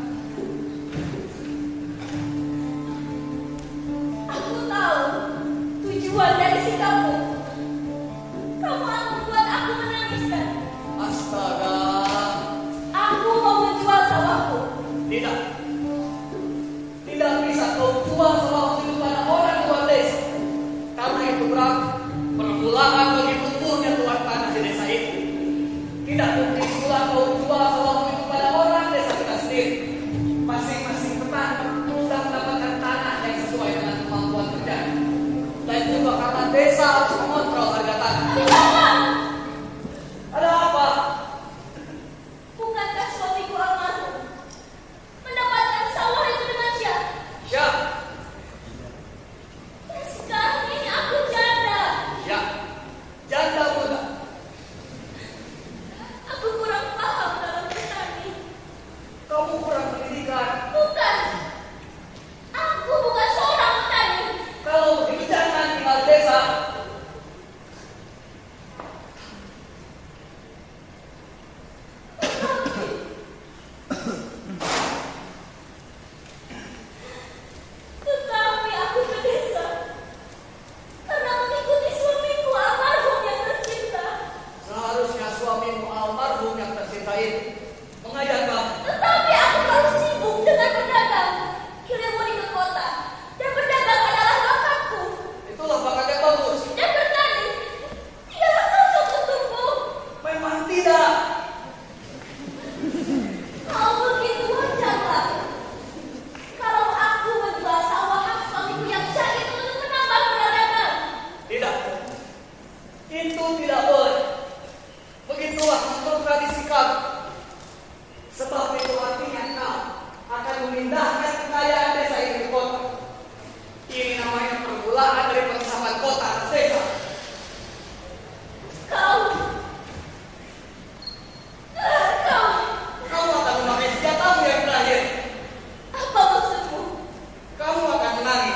Aku tahu tujuan dari sikapmu. Kamu akan membuat aku menangiskan. Astaga. Aku mau menjual sawahku. Tidak. Tidak bisa kau jual sawah itu pada orang luar desa. Karena itu berat permulaan bagi tumbuhnya tuan tanah di desa itu. Tidak mungkin pula kau jual sawah itu pada orang desa kita sendiri. Masing-masing petani sudah mendapatkan tanah yang sesuai dengan kemampuan kerjanya. Dan juga karena desa harus mengontrol harga tanah. Tapi Bapak, Ada apa? bukankah suamiku almarhum mendapatkan sawah itu dengan syah? Ya, Dan sekarang ini aku janda. ya. Janda muda. keluar dari pengesahan kota atas desa. Kau, kau, Kamu akan memakai senjatamu yang terakhir. apa maksudmu? Kamu akan menangis.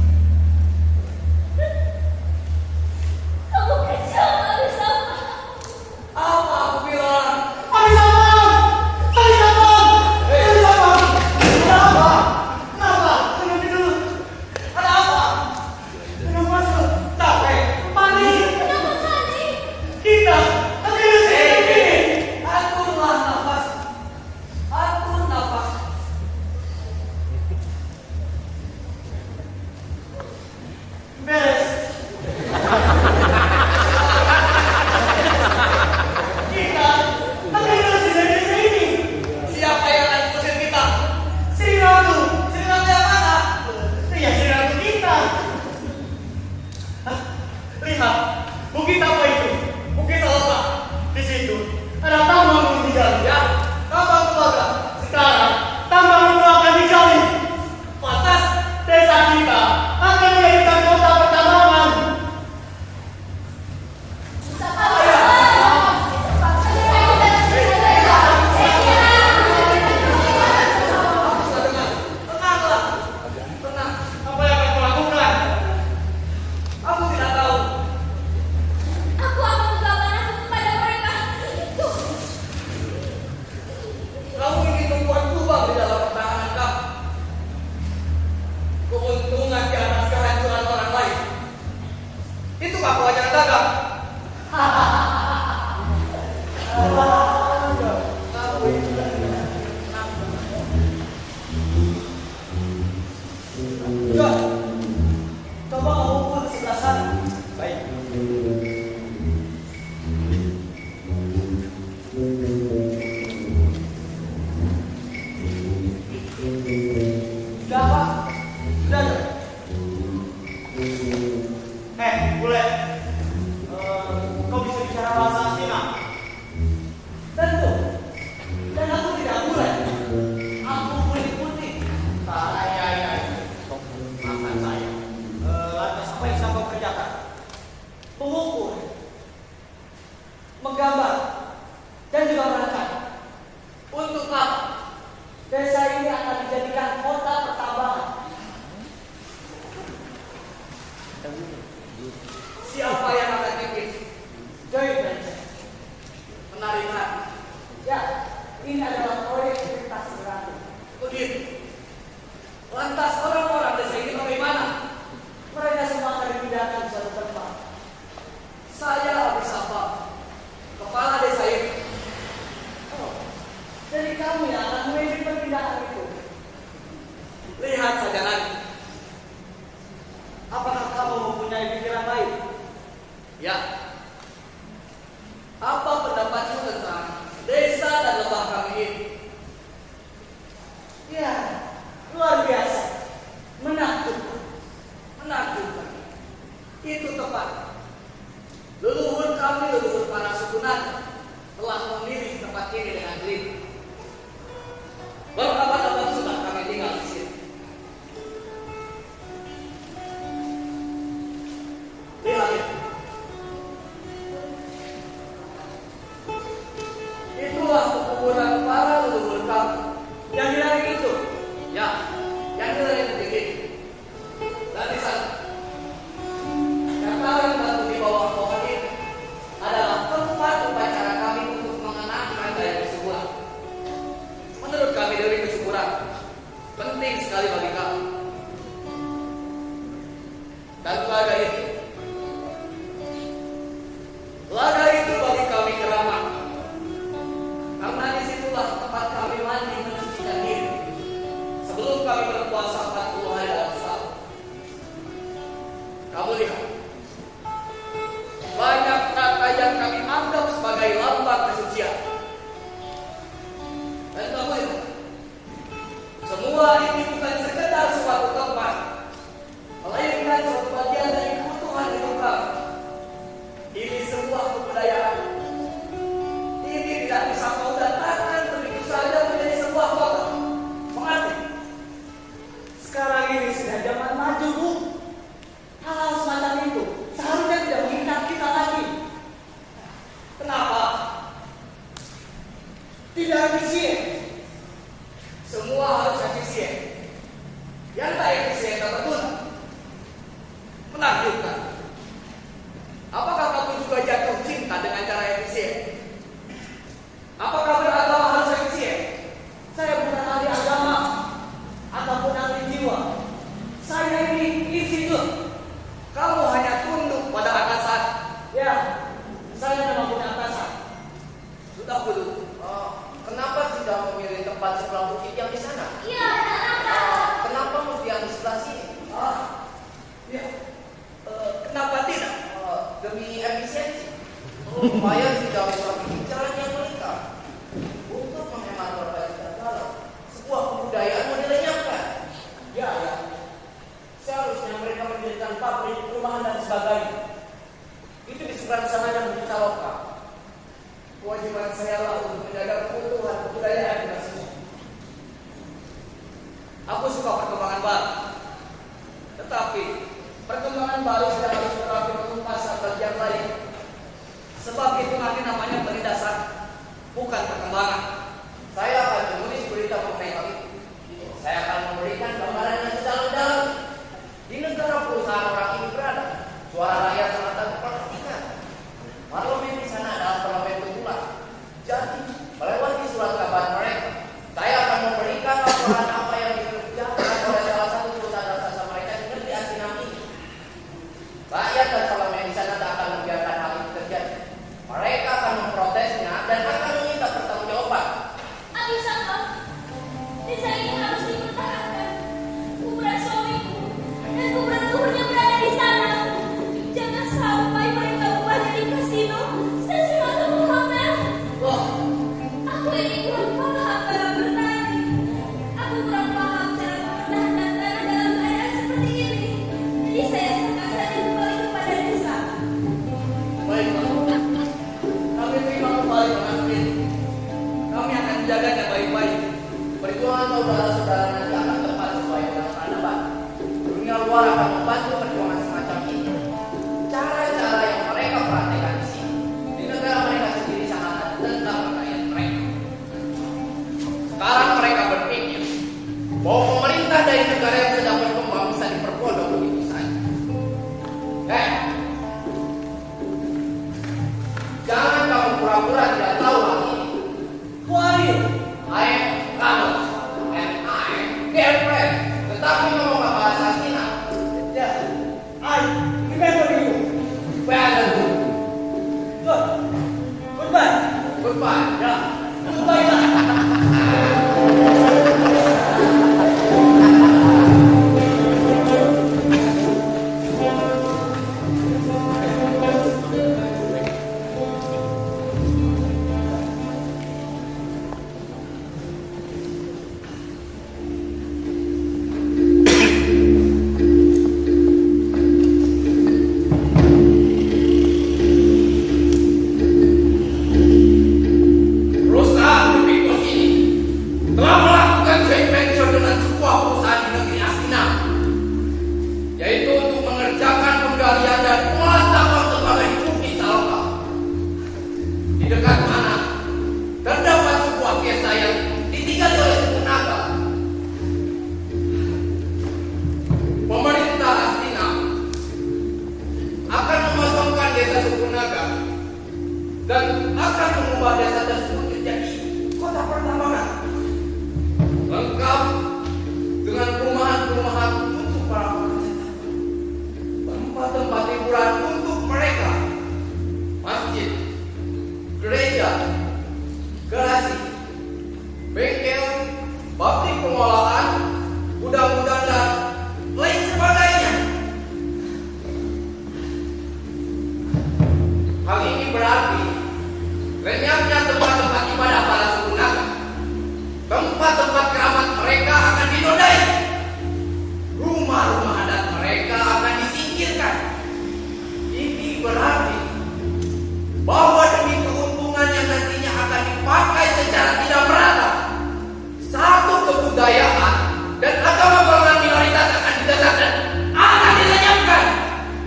Kamu kejam, Abisama. Apa aku bilang? Abisama! Abisama! Abisama! Kenapa? Kenapa? Tunggu dulu. Ada apa? Kenapa masuk? Capek? Panik? Kenapa panik? Kita akan disini. Hei, aturlah nafas. Atur nafas. Beres. Kita akan disini dari sini. Siapa yang akan mengusir kita? Sri Ratu. Sri Ratu yang mana? Ya, Sri Ratu kita. Hah? Lihat, bukit apa itu? Bukit Saloka. Di situ ada tambang di dalam. Ya, tambang tembaga. Sekarang tambang itu akan digali. Pantas. Desa kita akan dijadikan kota pertambangan. Tenanglah. Tenang. Apa yang akan kau lakukan? Aku tidak tahu. Aku akan menggambarkan aku kepada mereka. Itu. Kamu ingin membuat lubang di dalam pertahanan kamu. Keuntungan di atas kehancuran orang lain. Itu kah kewajaran dagang? Kamu itu Ya, coba kamu pukul di sebelah sana. baik. Sudah Pak, sudah ada. Eh, bule. Eh, kau bisa bicara bahasa Cina? Tentu. Dan aku tidak boleh. Aku kulit putih. Ah, iya, iya. Maafkan saya. Eh, lantas apa yang bisa kau kerjakan? Mengukur, menggambar, dan juga merancang. Untuk apa? Desa ini akan dijadikan kota pertambangan. Siapa yang akan bikin? Joint venture. Menarik hati. Ya, ini adalah proyek lintas Ratu. Begitu. Lantas orang-orang desa ini bagaimana? Mereka semua akan dipindahkan ke suatu tempat. Saya Abisama, kepala desa ini. Oh, jadi kamu yang akan memimpin perpindahan itu. Lihat saja nanti. Apakah kamu mempunyai pikiran lain? Ya. Apa pendapatmu tentang desa dan lembah kami ini? Ya, luar biasa. Menakjubkan. Menakjubkan. Itu tepat. Leluhur kami, leluhur para suku Nadi telah memilih tempat ini dengan teliti. Berabad-abad sudah kami tinggal di sini. Lihat itu. Itulah pekuburan para leluhur kami. Yang diraih itu. Ya, yang nilai tinggi. Dan di sana, dataran batu di bawah pohon ini adalah tempat upacara kami untuk mengenangkan Daya Kesuburan. Menurut kami Dewi Kesuburan penting sekali bagi kami. Dan laga itu, laga itu bagi kami keramat. Karena disitulah tempat kami mandi mensucikan diri sebelum kami berpuasa empat puluh hari dalam setahun. Kamu lihat, banyak kata yang kami anggap sebagai lambang kesucian. Dan kamu lihat, semua ini bukan sekedar suatu tempat, melainkan suatu bagian dari kebutuhan hidup kami. Ini sebuah kebudayaan. Ini tidak bisa kau datangkan begitu saja menjadi sebuah kota. Mengerti? Sekarang ini sudah zaman maju, Bu. Hal-hal lakukan. Apakah kamu juga jatuh cinta dengan cara efisien? Apakah beragama harus efisien? Saya bukan ahli agama ataupun ahli jiwa. Saya ini insinyur. Kamu hanya tunduk pada atasan. Ya, saya memang punya atasan. Sudah dulu. Oh, kenapa tidak memilih tempat sebelah bukit yang di sana? Iya, kenapa? Oh, kenapa mesti yang di sebelah sini? Ah, ya. Eh, kenapa tidak? Oh, demi efisiensi. Oh, supaya tidak bisa bikin jalan yang melingkar. Untuk menghemat berapa juta dolar. Sebuah kebudayaan menilainya. Ya, ya. Seharusnya mereka mendirikan pabrik, perumahan dan sebagainya. Itu di seberang sana yang menjadi lokal. Kewajiban saya lah untuk menjaga keutuhan kebudayaan kita semua. Aku suka perkembangan baru. Tetapi perkembangan baru tidak harus berarti menumpas bagian lain. Sebab itu nanti namanya penindasan, bukan perkembangan. Saya akan menulis berita mengenai hal itu. Saya akan memberikan gambaran yang sedalam-dalam. Di negara perusahaan orang ini berada, suara rakyat sangat terperhatikan. Parlemen di sana adalah parlemen tunggal. Jadi, melewati surat kabar mereka, saya akan memberikan laporan apa yang dikerjakan oleh salah satu perusahaan raksasa mereka di negeri Asinam ini. Rakyat dan parlemen di sana tak akan membiarkan hal itu terjadi. Mereka akan memprotesnya dan akan meminta pertanggungjawaban. Abis apa? Desa ini harus dipertahankan. Kuburan suamiku dan kuburan leluhurnya berada di sana. Jangan sampai mereka ubah jadi kasino, stasiun atau hotel. Loh, Aku ini kurang paham dalam bertani. Aku kurang paham cara mempertahankan tanah dalam keadaan seperti ini. Jadi saya serahkan saja kembali kepada desa. baiklah. Kami terima kembali pengakuan ini. Kami akan menjaganya baik-baik. Perjuangan saudara-saudara nanti akan tepat sesuai dengan peradaban. Dunia luar akan membantu perjuangan semacam ini. Cara-cara yang mereka praktekkan di sini, di negara mereka sendiri sangat tentang rakyat mereka. Sekarang mereka berpikir bahwa pemerintah dari negara yang sedang berkembang bisa diperbodoh begitu saja. Eh, jangan kamu pura-pura tidak tahu hal ini. Who are you? I am Carlos and I am girlfriend. Tetapi ngomong nggak bahasa Cina. Yeah. I remember you. Well, Good. Goodbye. goodbye. Ya. Goodbye lah.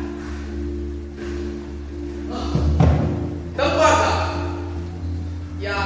Ya,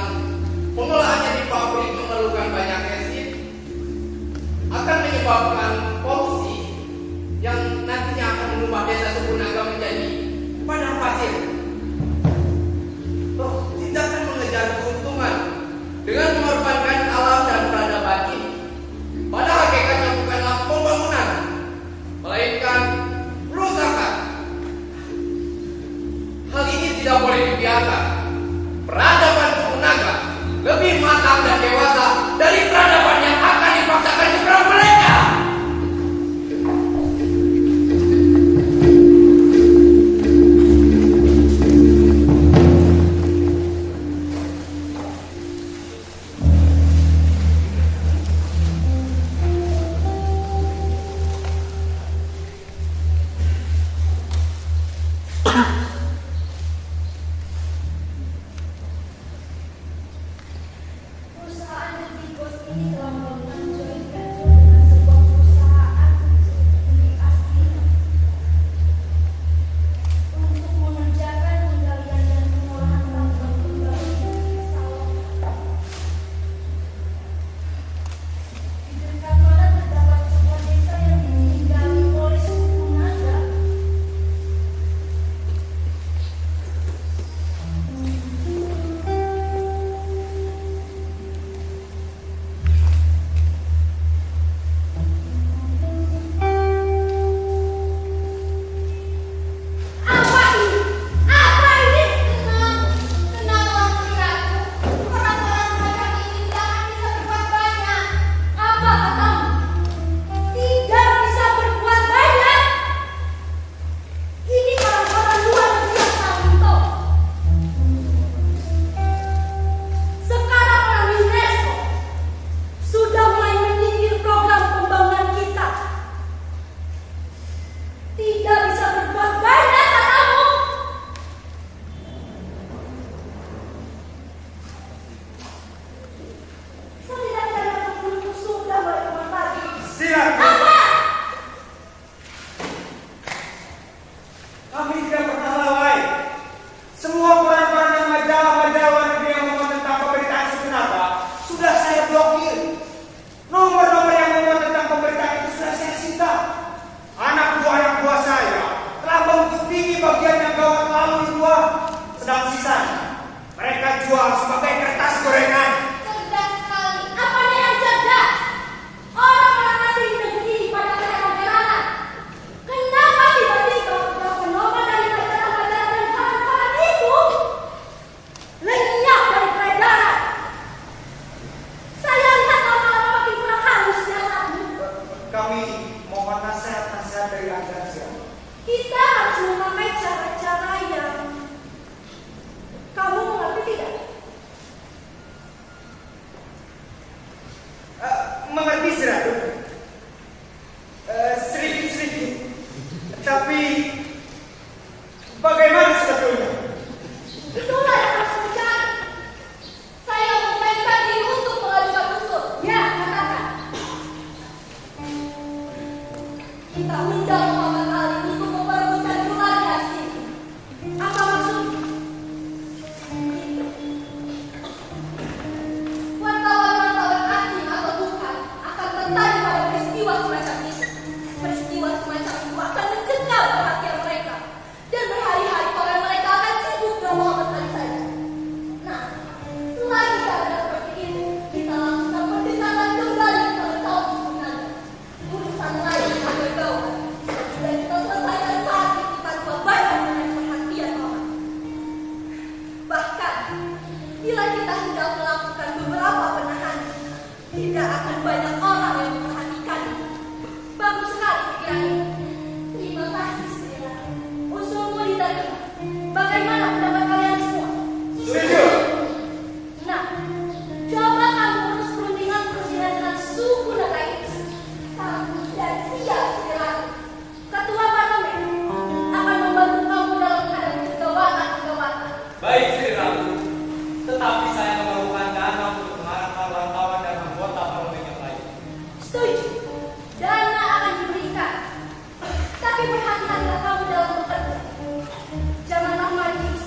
Tapi berhati-hatilah kamu dalam bekerja. Janganlah mancing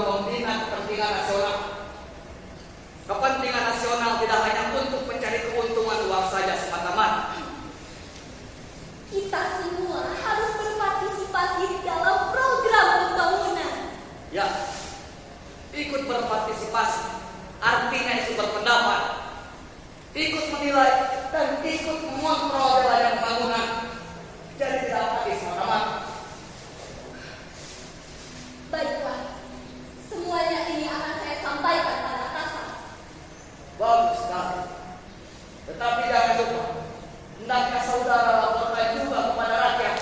untuk membina kepentingan nasional. Kepentingan nasional tidak hanya untuk mencari keuntungan uang saja semata-mata. Kita semua harus berpartisipasi di dalam program pembangunan. Ya, ikut berpartisipasi artinya ikut berpendapat, ikut menilai, dan ikut mengontrol jalannya pembangunan. Jadi tidak lagi semata-mata. Baiklah, semuanya ini akan saya sampaikan pada atasan. Bagus sekali. Tetapi jangan lupa, hendaknya saudara laporkan juga kepada rakyat.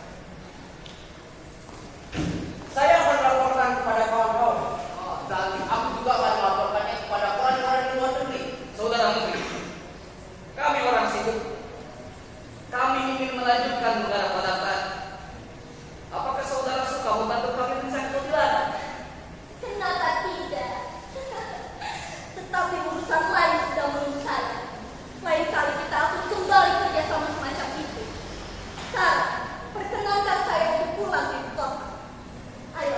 Saya akan laporkan kepada kawan-kawan. Oh, dan aku juga akan melaporkannya kepada kawan-kawan di luar negeri. Saudara Menteri, kami orang sibuk. Kami ingin melanjutkan negara pada saat. Apakah saudara suka membantu kami mencari keadilan? Kenapa tidak? Tetapi urusan lain sudah menunggu saya. Lain kali kita akan kembali kerjasama semacam itu. Sekarang, perkenankan saya untuk pulang ke ibu kota. Ayo.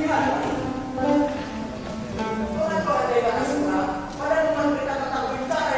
Orang-orang dari mana sekolah pada memberikan tentang bencana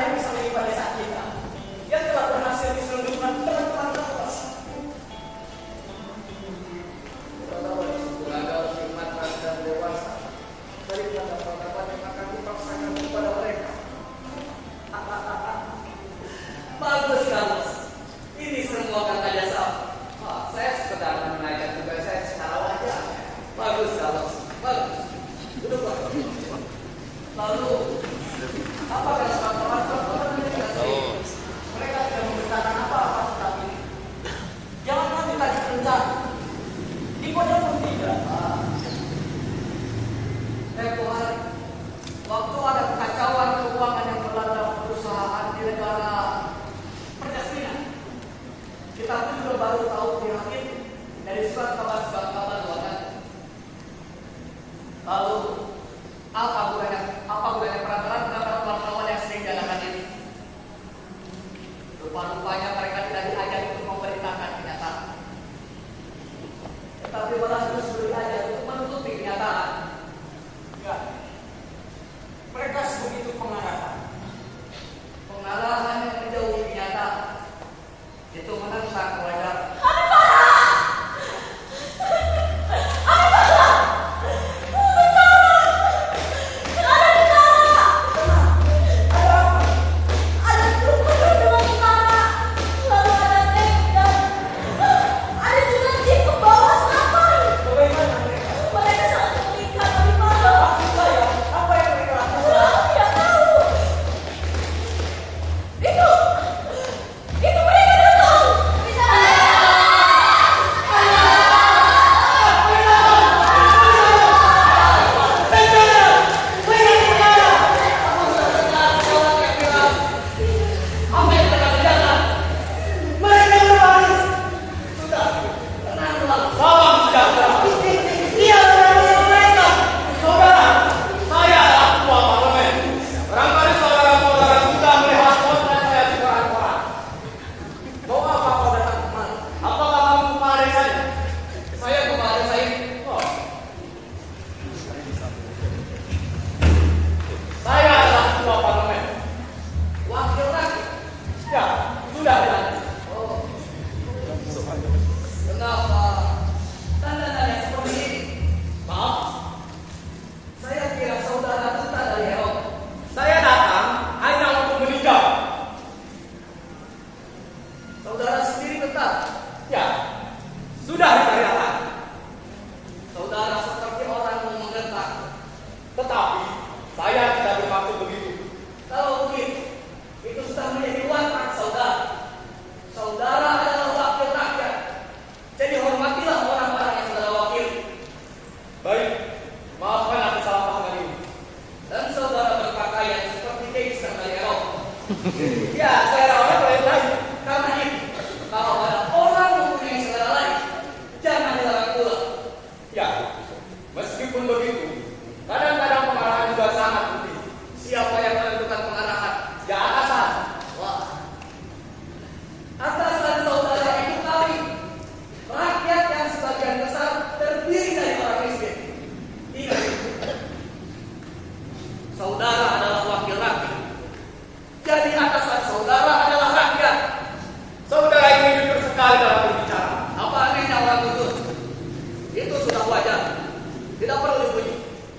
Ya, selera orang lain-lain. Karena itu, kalau ada orang mempunyai selera lain, jangan dilarang pula. Ya, meskipun begitu, kadang-kadang pengarahan juga sangat penting. Siapa yang menentukan pengarahan? Ya, atasan. Wah, atasan saudara itu kami, rakyat yang sebagian besar terdiri dari orang miskin. Ingat, saudara adalah wakil rakyat. Jadi atasan saudara adalah rakyat. Saudara ini jujur sekali dalam berbicara. Apa anehnya orang jujur? Itu sudah wajar. Tidak perlu dipuji.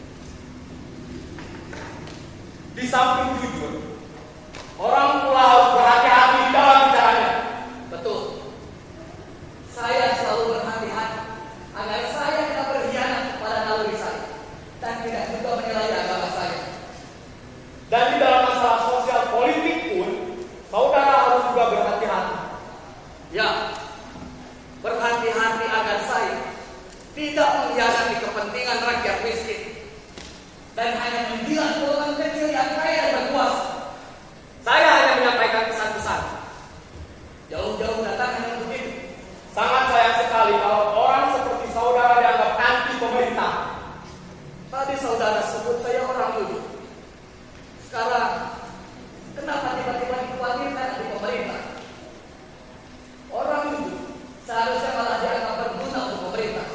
Di samping jujur, orang pula harus berhati-hati dalam bicaranya. Betul. Saya selalu berhati-hati agar saya tidak berkhianat pada naluri saya dan tidak juga menilai agama saya. Dan di dalam masalah sosial politik pun, saudara harus juga berhati-hati. Ya, berhati-hati agar saya tidak mengkhianati kepentingan rakyat miskin dan hanya menjilat golongan kecil yang kaya dan berkuasa. Saya hanya menyampaikan pesan-pesan. Jauh-jauh datang hanya untuk itu. Sangat sayang sekali kalau orang seperti saudara dianggap anti pemerintah. Tadi saudara sebut saya orang jujur. Sekarang, kenapa tiba-tiba dikhawatirkan anti pemerintah? Orang jujur seharusnya malah dianggap berguna untuk pemerintah.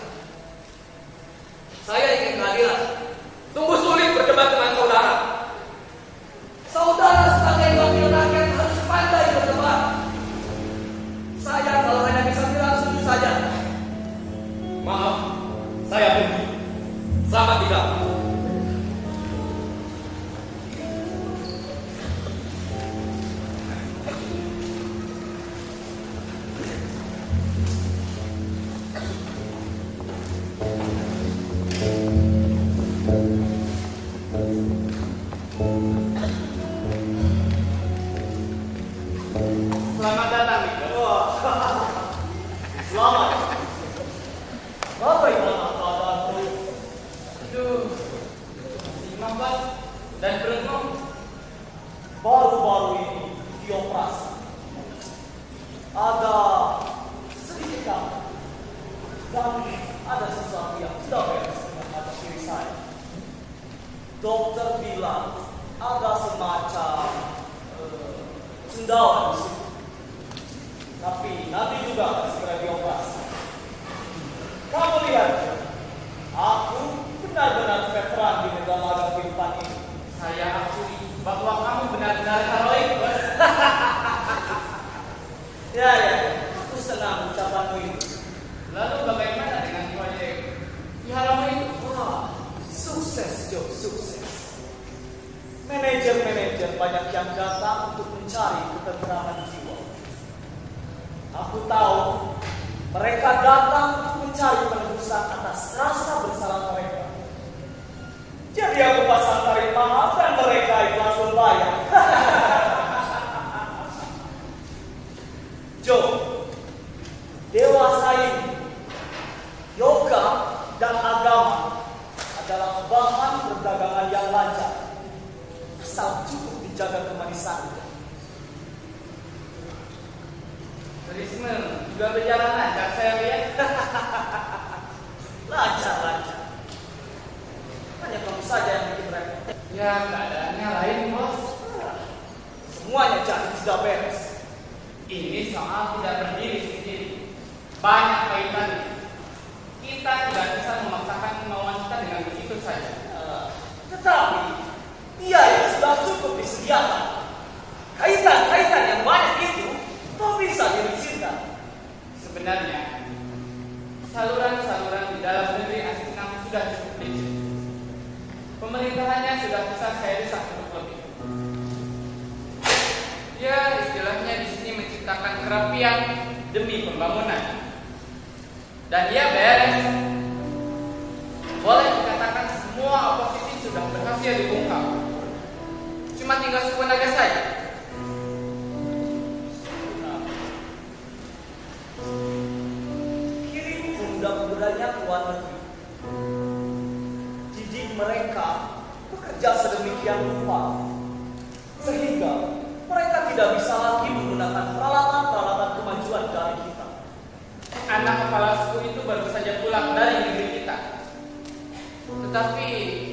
Saya ingin keadilan. Sungguh sulit berdebat dengan saudara. Saudara sebagai wakil rakyat harus pandai berdebat. Saya kalau hanya bisa bilang setuju saja. Maaf, saya pergi. Selamat tinggal. Selamat datang, Miko. Selamat. Bagaimana kabarmu? Aduh, Imam Bas dan Brengom Baru-baru ini dioperasi. Ada sedikit kamar dan ada sesuatu yang tidak beres dengan mata kiri saya. Dokter bilang ada semacam uh, cendawan di situ. Tapi nanti juga akan segera dioperasi. Kamu lihat, aku benar-benar veteran di negara kehidupan ini. saya akui bahwa kamu benar-benar heroik, Bos. Ya, ya, aku senang ucapanmu ini. Lalu bagaimana dengan proyek Viharamu itu? Wah, sukses, Joe, sukses. Manajer-manajer banyak yang datang untuk mencari ketentraman jiwa. Aku tahu mereka datang untuk mencari penebusan atas rasa bersalah mereka. Jadi aku pasang tarif mahal dan mereka ikhlas membayar. Joe, dewasa ini, yoga dan agama adalah bahan perdagangan yang lancar, asal cukup dijaga kemanisan. Turisme juga berjalan lancar, saya lihat. Lancar-lancar. Hanya kamu saja yang bikin repot. Ya, keadaannya lain, Bos. Semuanya jadi tidak beres. Ini soal tidak berdiri sendiri. Banyak kaitannya. Kita tidak bisa memaksakan kemauan kita dengan begitu saja. Uh, tetapi, biaya sudah cukup disediakan. Kaitan-kaitan yang banyak itu tak bisa diizinkan. Sebenarnya, saluran-saluran di dalam negeri Asinam sudah cukup licin. Pemerintahannya sudah bisa saya desak untuk lebih. Ya, istilahnya di sini menciptakan kerapian demi pembangunan. Dan ya beres. Boleh dikatakan semua oposisi sudah berhasil dibungkam. Cuma tinggal suku naga saja. Kirim pemuda-pemudanya ke luar negeri. Didik mereka bekerja sedemikian rupa sehingga mereka tidak bisa lagi menggunakan peralatan-peralatan kemajuan dari kita. Anak kepala suku itu baru saja pulang dari negeri kita. Tetapi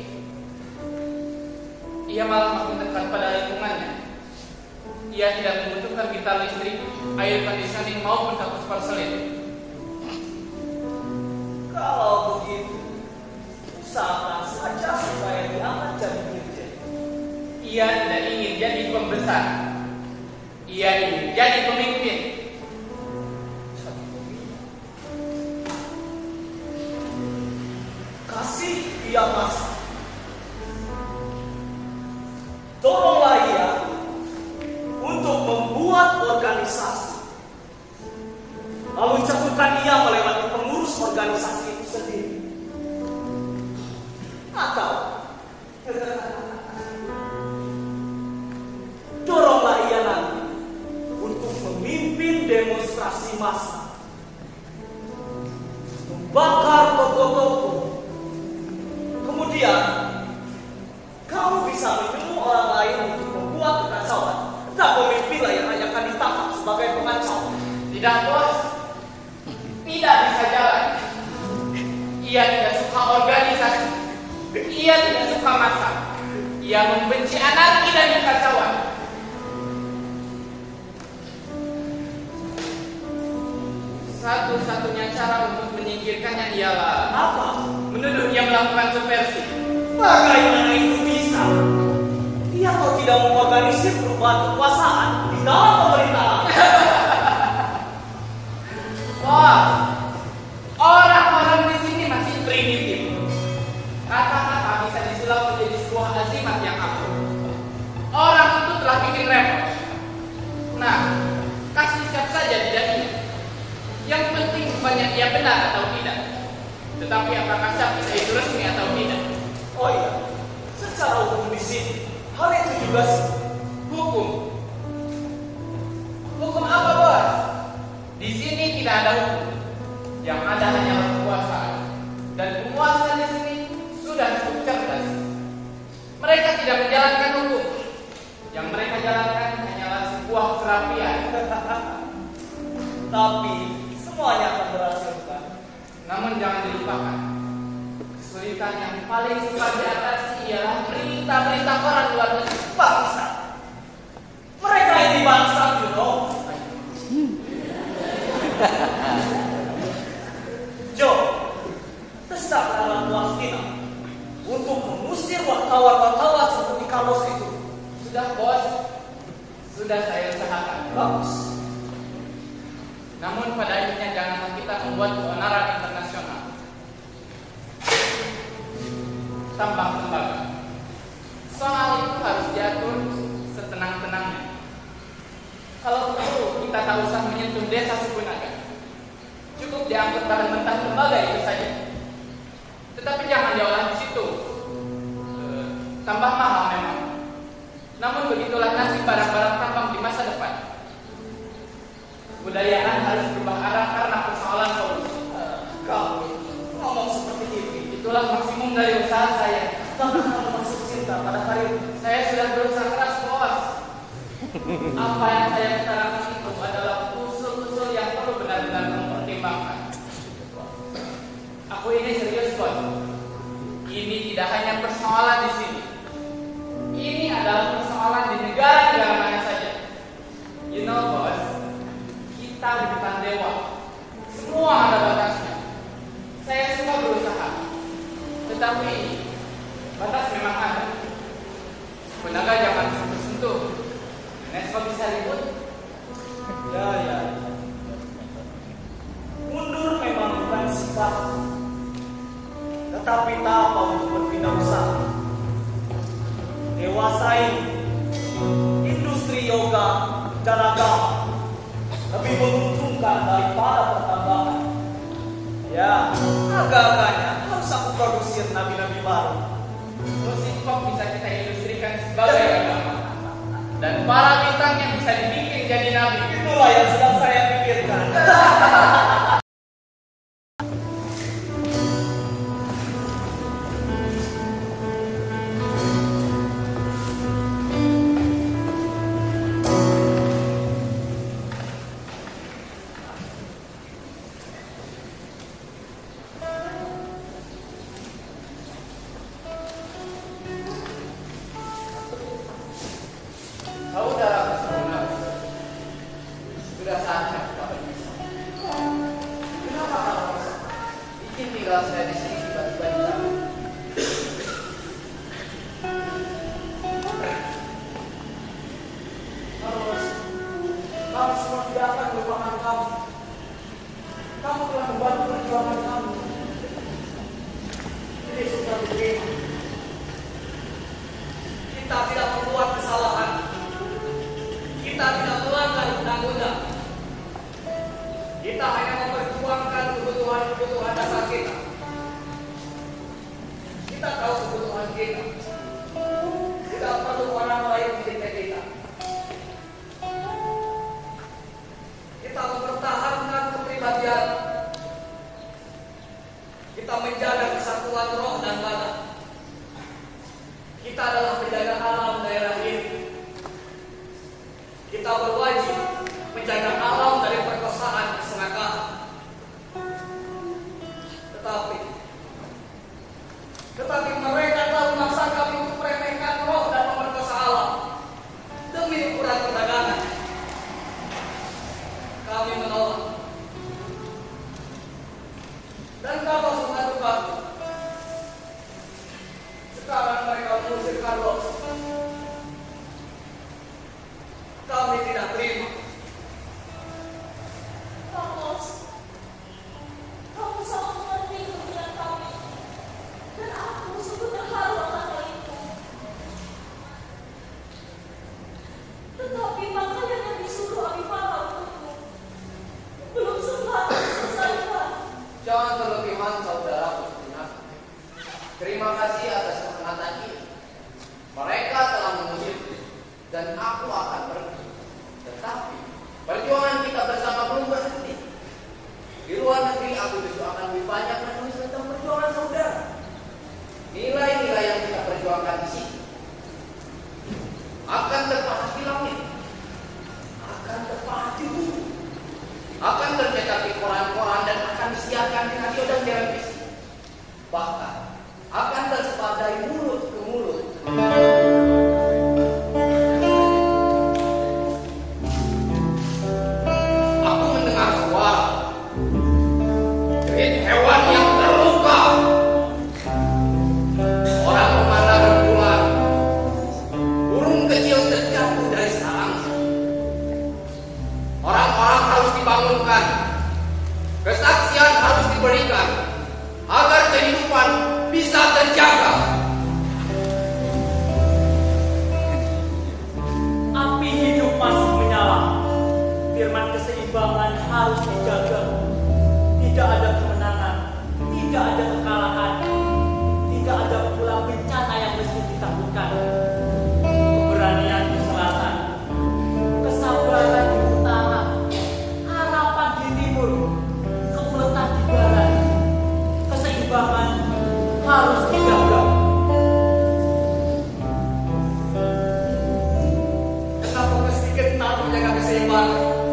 ia malah makin dekat pada lingkungannya. Ia tidak membutuhkan gitar listrik, air conditioning maupun kapus porselin. Kalau begitu, usahakan saja supaya diangkat jadi dirjen. Ia tidak ingin jadi pembesar. Ia ingin jadi pemimpin. Kasih dia masa. Tolonglah ia untuk membuat organisasi. Lalu cakukan ia melewati pengurus organisasi itu sendiri. Atau doronglah ia nanti untuk memimpin demonstrasi massa, membakar toko-toko. Kemudian kamu bisa menyuruh orang lain untuk membuat kekacauan. Tak pemimpinlah yang hanya akan ditangkap sebagai pengacau. Tidak, bos. Tidak bisa jalan. Ia tidak suka organisasi. Ia tidak suka massa. Ia membenci anarki dan kekacauan. Satu-satunya cara untuk menyingkirkannya ialah Apa? menuduh ia melakukan subversi. Bagaimana itu bisa? Dia kok tidak mengorganisir perubahan kekuasaan di dalam pemerintahan. Wah, orang-orang di sini masih primitif. Kata-kata bisa disulap menjadi sebuah azimat yang ampuh. Orang itu telah bikin repot. Nah, kasih siap saja tidak ini. Yang penting bukannya dia benar atau tidak, tetapi apakah siap bisa itu resmi atau tidak. Oh iya, secara hukum di sini hal itu juga sih. Hukum. Hukum apa, bos? Di sini tidak ada hukum. Yang ada hanyalah kekuasaan. Dan penguasa di sini sudah cukup cerdas. Mereka tidak menjalankan hukum. Yang mereka jalankan hanyalah sebuah kerapian. Tapi semuanya akan berhasil, bukan? Namun jangan dilupakan, kesulitan yang paling sukar diatasi ialah berita-berita koran luar negeri. Bangsa. Mereka ini bangsa, you know. Jo, desaklah Palestina untuk mengusir wartawan-wartawan seperti Carlos itu. Sudah, bos. Sudah saya usahakan. Bagus. Namun pada akhirnya janganlah kita membuat keonaran internasional. Tambah lembaga. Soal itu harus diatur setenang-tenangnya. Kalau perlu kita tak usah menyentuh desa suku naga. Cukup diangkut bahan mentah lembaga itu saja. Tetapi jangan diolah di situ. E, tambah mahal memang. Namun begitulah nasib barang-barang tambang di masa depan. Kebudayaan harus berubah arah karena persoalan solusi. Uh, kamu ngomong seperti ini. Itulah maksimum dari usaha saya. Bahkan kamu masuk cinta pada karir. Saya sudah berusaha keras, bos. Apa yang saya utarakan itu adalah usul-usul yang perlu benar-benar mempertimbangkan. Aku ini serius, bos. Ini tidak hanya persoalan di sini. Ini adalah persoalan di negara-negara mana saja. You know, bos, kita di depan dewa. Semua ada batasnya. Saya semua berusaha, tetapi batas memang ada. Penaga jangan sentuh. Nesco bisa ribut. Ya, ya. Mundur memang bukan sifat, tetapi tak apa untuk berpindah usaha. Dewasai industri yoga dan agama lebih menguntungkan daripada pertambangan. Ya, agak-agaknya harus aku produksi nabi-nabi baru. Musik pop bisa kita ilustrikan sebagai agama, dan para bintang yang bisa dibikin jadi nabi. Itulah yang sedang saya pikirkan. kami semua tidak akan melupakan kamu. Kamu telah membantu perjuangan kami. Ini sudah begini. Kita tidak membuat kesalahan. Kita tidak melanggar undang-undang. Kita hanya memperjuangkan kebutuhan-kebutuhan dasar kita. Kita tahu kebutuhan kita. Tidak perlu orang lain mencintai kita. Kita mempertahankan kepribadian. Kita menjaga kesatuan roh dan badan. Kita adalah penjaga alam daerah ini. Kita berwajib menjaga alam dari perkosaan kesengakan. Tetapi, tetapi mereka telah memaksa kami untuk meremehkan roh dan memperkosa alam demi ukuran perdagangan. Kami menolak. Dan Carlos mengadu kami. Sekarang mereka mengusir Carlos. Kami tidak terima. Carlos, kamu sangat mengerti kebenaran kami, dan aku sungguh terharu akan hal itu. Tetapi pakaian yang disuruh Abimana untukku belum sempat diselesaikan. Jangan berlebihan saudara Pustina. Terima kasih atas perkenatan ini. Mereka telah mengusir dan aku akan pergi. Tetapi perjuangan kita bersama belum berhenti. Di luar negeri aku justru akan lebih banyak menulis tentang perjuangan saudara. Nilai-nilai yang kita perjuangkan di sini akan terpahat di langit, akan terpahat di bumi, akan tercetak di koran-koran dan akan disiarkan di radio dan televisi. Bahkan akan tersebar dari mulut ke mulut. Aku mendengar suara dari hewan yang terluka. Orang memandang rembulan. Burung kecil terjatuh dari sarangnya. Orang-orang harus dibangunkan. Kesaksian harus diberikan agar kehidupan bisa terjaga. Api hidup masih menyala. Firman keseimbangan harus dijaga. Tidak ada kemenangan, tidak ada kekalahan, tidak ada pula bencana yang mesti ditakutkan. Keberanian di selatan, kesabaran di utara, harapan di timur, kekuatan di barat. Keseimbangan harus dijaga. Tetap sedikit tak menjaga keseimbangan.